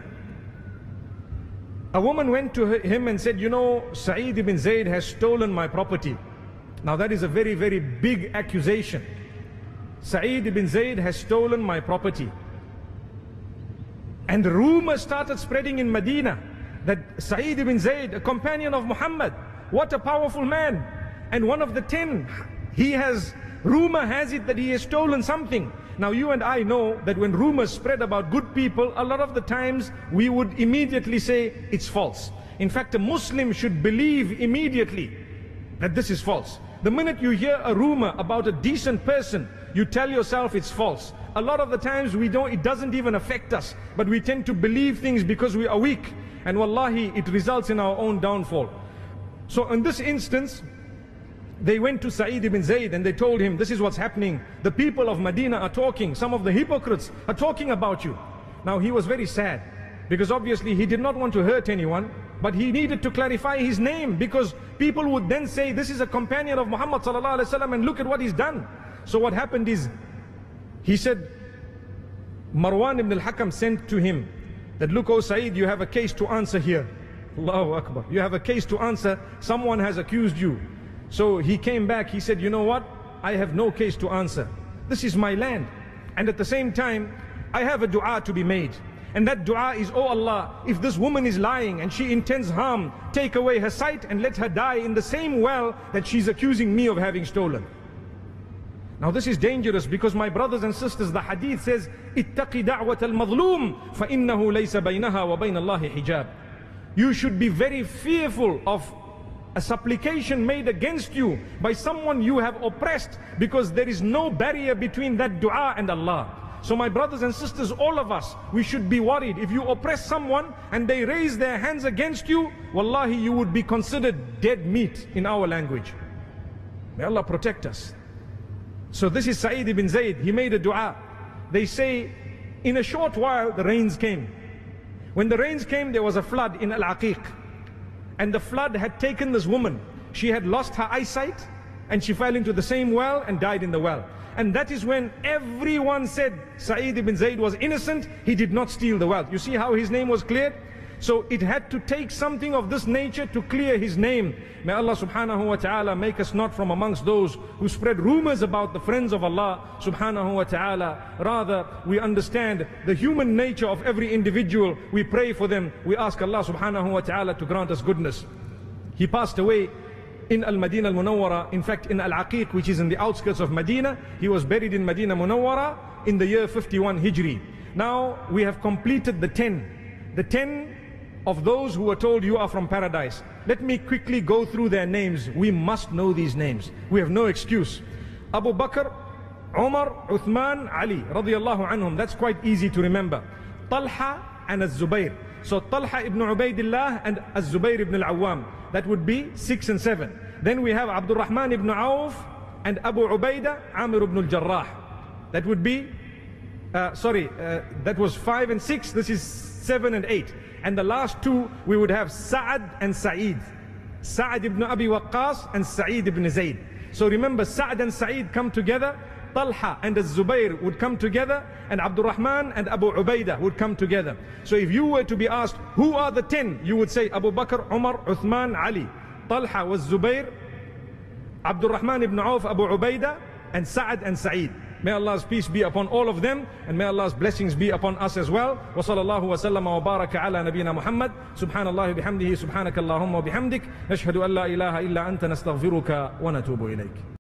A woman went to him and said, you know, Sa'id ibn Zayd has stolen my property. Now that is a very, very big accusation. Sa'id ibn Zayd has stolen my property. And rumors started spreading in Medina that Sa'id ibn Zayd, a companion of Muhammad, what a powerful man. And one of the 10, rumor has it that he has stolen something. Now you and I know that when rumors spread about good people, a lot of the times we would immediately say it's false. In fact, a Muslim should believe immediately that this is false. The minute you hear a rumor about a decent person, you tell yourself it's false. A lot of the times it doesn't even affect us, but we tend to believe things because we are weak. And wallahi, it results in our own downfall. So in this instance, they went to Sa'id ibn Zayd and they told him, this is what's happening. The people of Medina are talking. Some of the hypocrites are talking about you. Now he was very sad because obviously he did not want to hurt anyone, but he needed to clarify his name because people would then say, this is a companion of Muhammad sallallahu alaihi wasallam and look at what he's done. So what happened is, he said, Marwan ibn al-Hakam sent to him that, look, O Sa'id, you have a case to answer here. Allahu Akbar. You have a case to answer. Someone has accused you. So he came back, he said, you know what? I have no case to answer. This is my land. And at the same time, I have a dua to be made. And that dua is, oh Allah, if this woman is lying and she intends harm, take away her sight and let her die in the same well that she's accusing me of having stolen. Now this is dangerous because, my brothers and sisters, the hadith says, اتَّقِ دَعْوَةَ الْمَظْلُومِ فَإِنَّهُ لَيْسَ بَيْنَهَا وَبَيْنَ اللَّهِ حِجَابٍ. You should be very fearful of a supplication made against you by someone you have oppressed, because there is no barrier between that dua and Allah. So my brothers and sisters, all of us, we should be worried. If you oppress someone and they raise their hands against you, wallahi, you would be considered dead meat in our language. May Allah protect us. So this is Sa'id ibn Zayd. He made a dua. They say, in a short while the rains came. When the rains came, there was a flood in Al-Aqiq. And the flood had taken this woman. She had lost her eyesight and she fell into the same well and died in the well. And that is when everyone said Sa'id ibn Zayd was innocent. He did not steal the wealth. You see how his name was cleared? So it had to take something of this nature to clear his name. May Allah subhanahu wa ta'ala make us not from amongst those who spread rumors about the friends of Allah subhanahu wa ta'ala. Rather, we understand the human nature of every individual. We pray for them. We ask Allah subhanahu wa ta'ala to grant us goodness. He passed away in Al-Madinah Al-Munawwara. In fact, in Al-Aqiq, which is in the outskirts of Medina. He was buried in Madinah Munawwara in the year 51 Hijri. Now we have completed the 10. The 10 of those who were told you are from paradise. Let me quickly go through their names. We must know these names. We have no excuse. Abu Bakr, Umar, Uthman, Ali radiyallahu anhum. That's quite easy to remember. Talha and Az-Zubayr. So Talha ibn Ubaidillah and Az-Zubayr ibn al-Awwam. That would be 6 and 7. Then we have Abdul Rahman ibn Auf and Abu Ubaidah, Amir ibn al-Jarrah. That would be that was 5 and 6. This is 7 and 8. And the last two, we would have Sa'ad and Sa'id. Sa'ad ibn Abi Waqqas and Sa'id ibn Zayd. So remember, Sa'ad and Sa'id come together. Talha and Zubayr would come together, and Abdurrahman and Abu Ubaidah would come together. So if you were to be asked, who are the 10? You would say Abu Bakr, Umar, Uthman, Ali. Talha was Zubayr, Abdurrahman ibn Auf, Abu Ubaidah, and Sa'ad and Sa'id. May Allah's peace be upon all of them, and may Allah's blessings be upon us as well. Wa sallallahu wa sallama wa baraka ala nabina Muhammad. Subhanallah bihamdihi, subhanakallahumma wa bihamdik. Nashhadu an la ilaha illa anta nastaghfiruka wa natubu ilayk.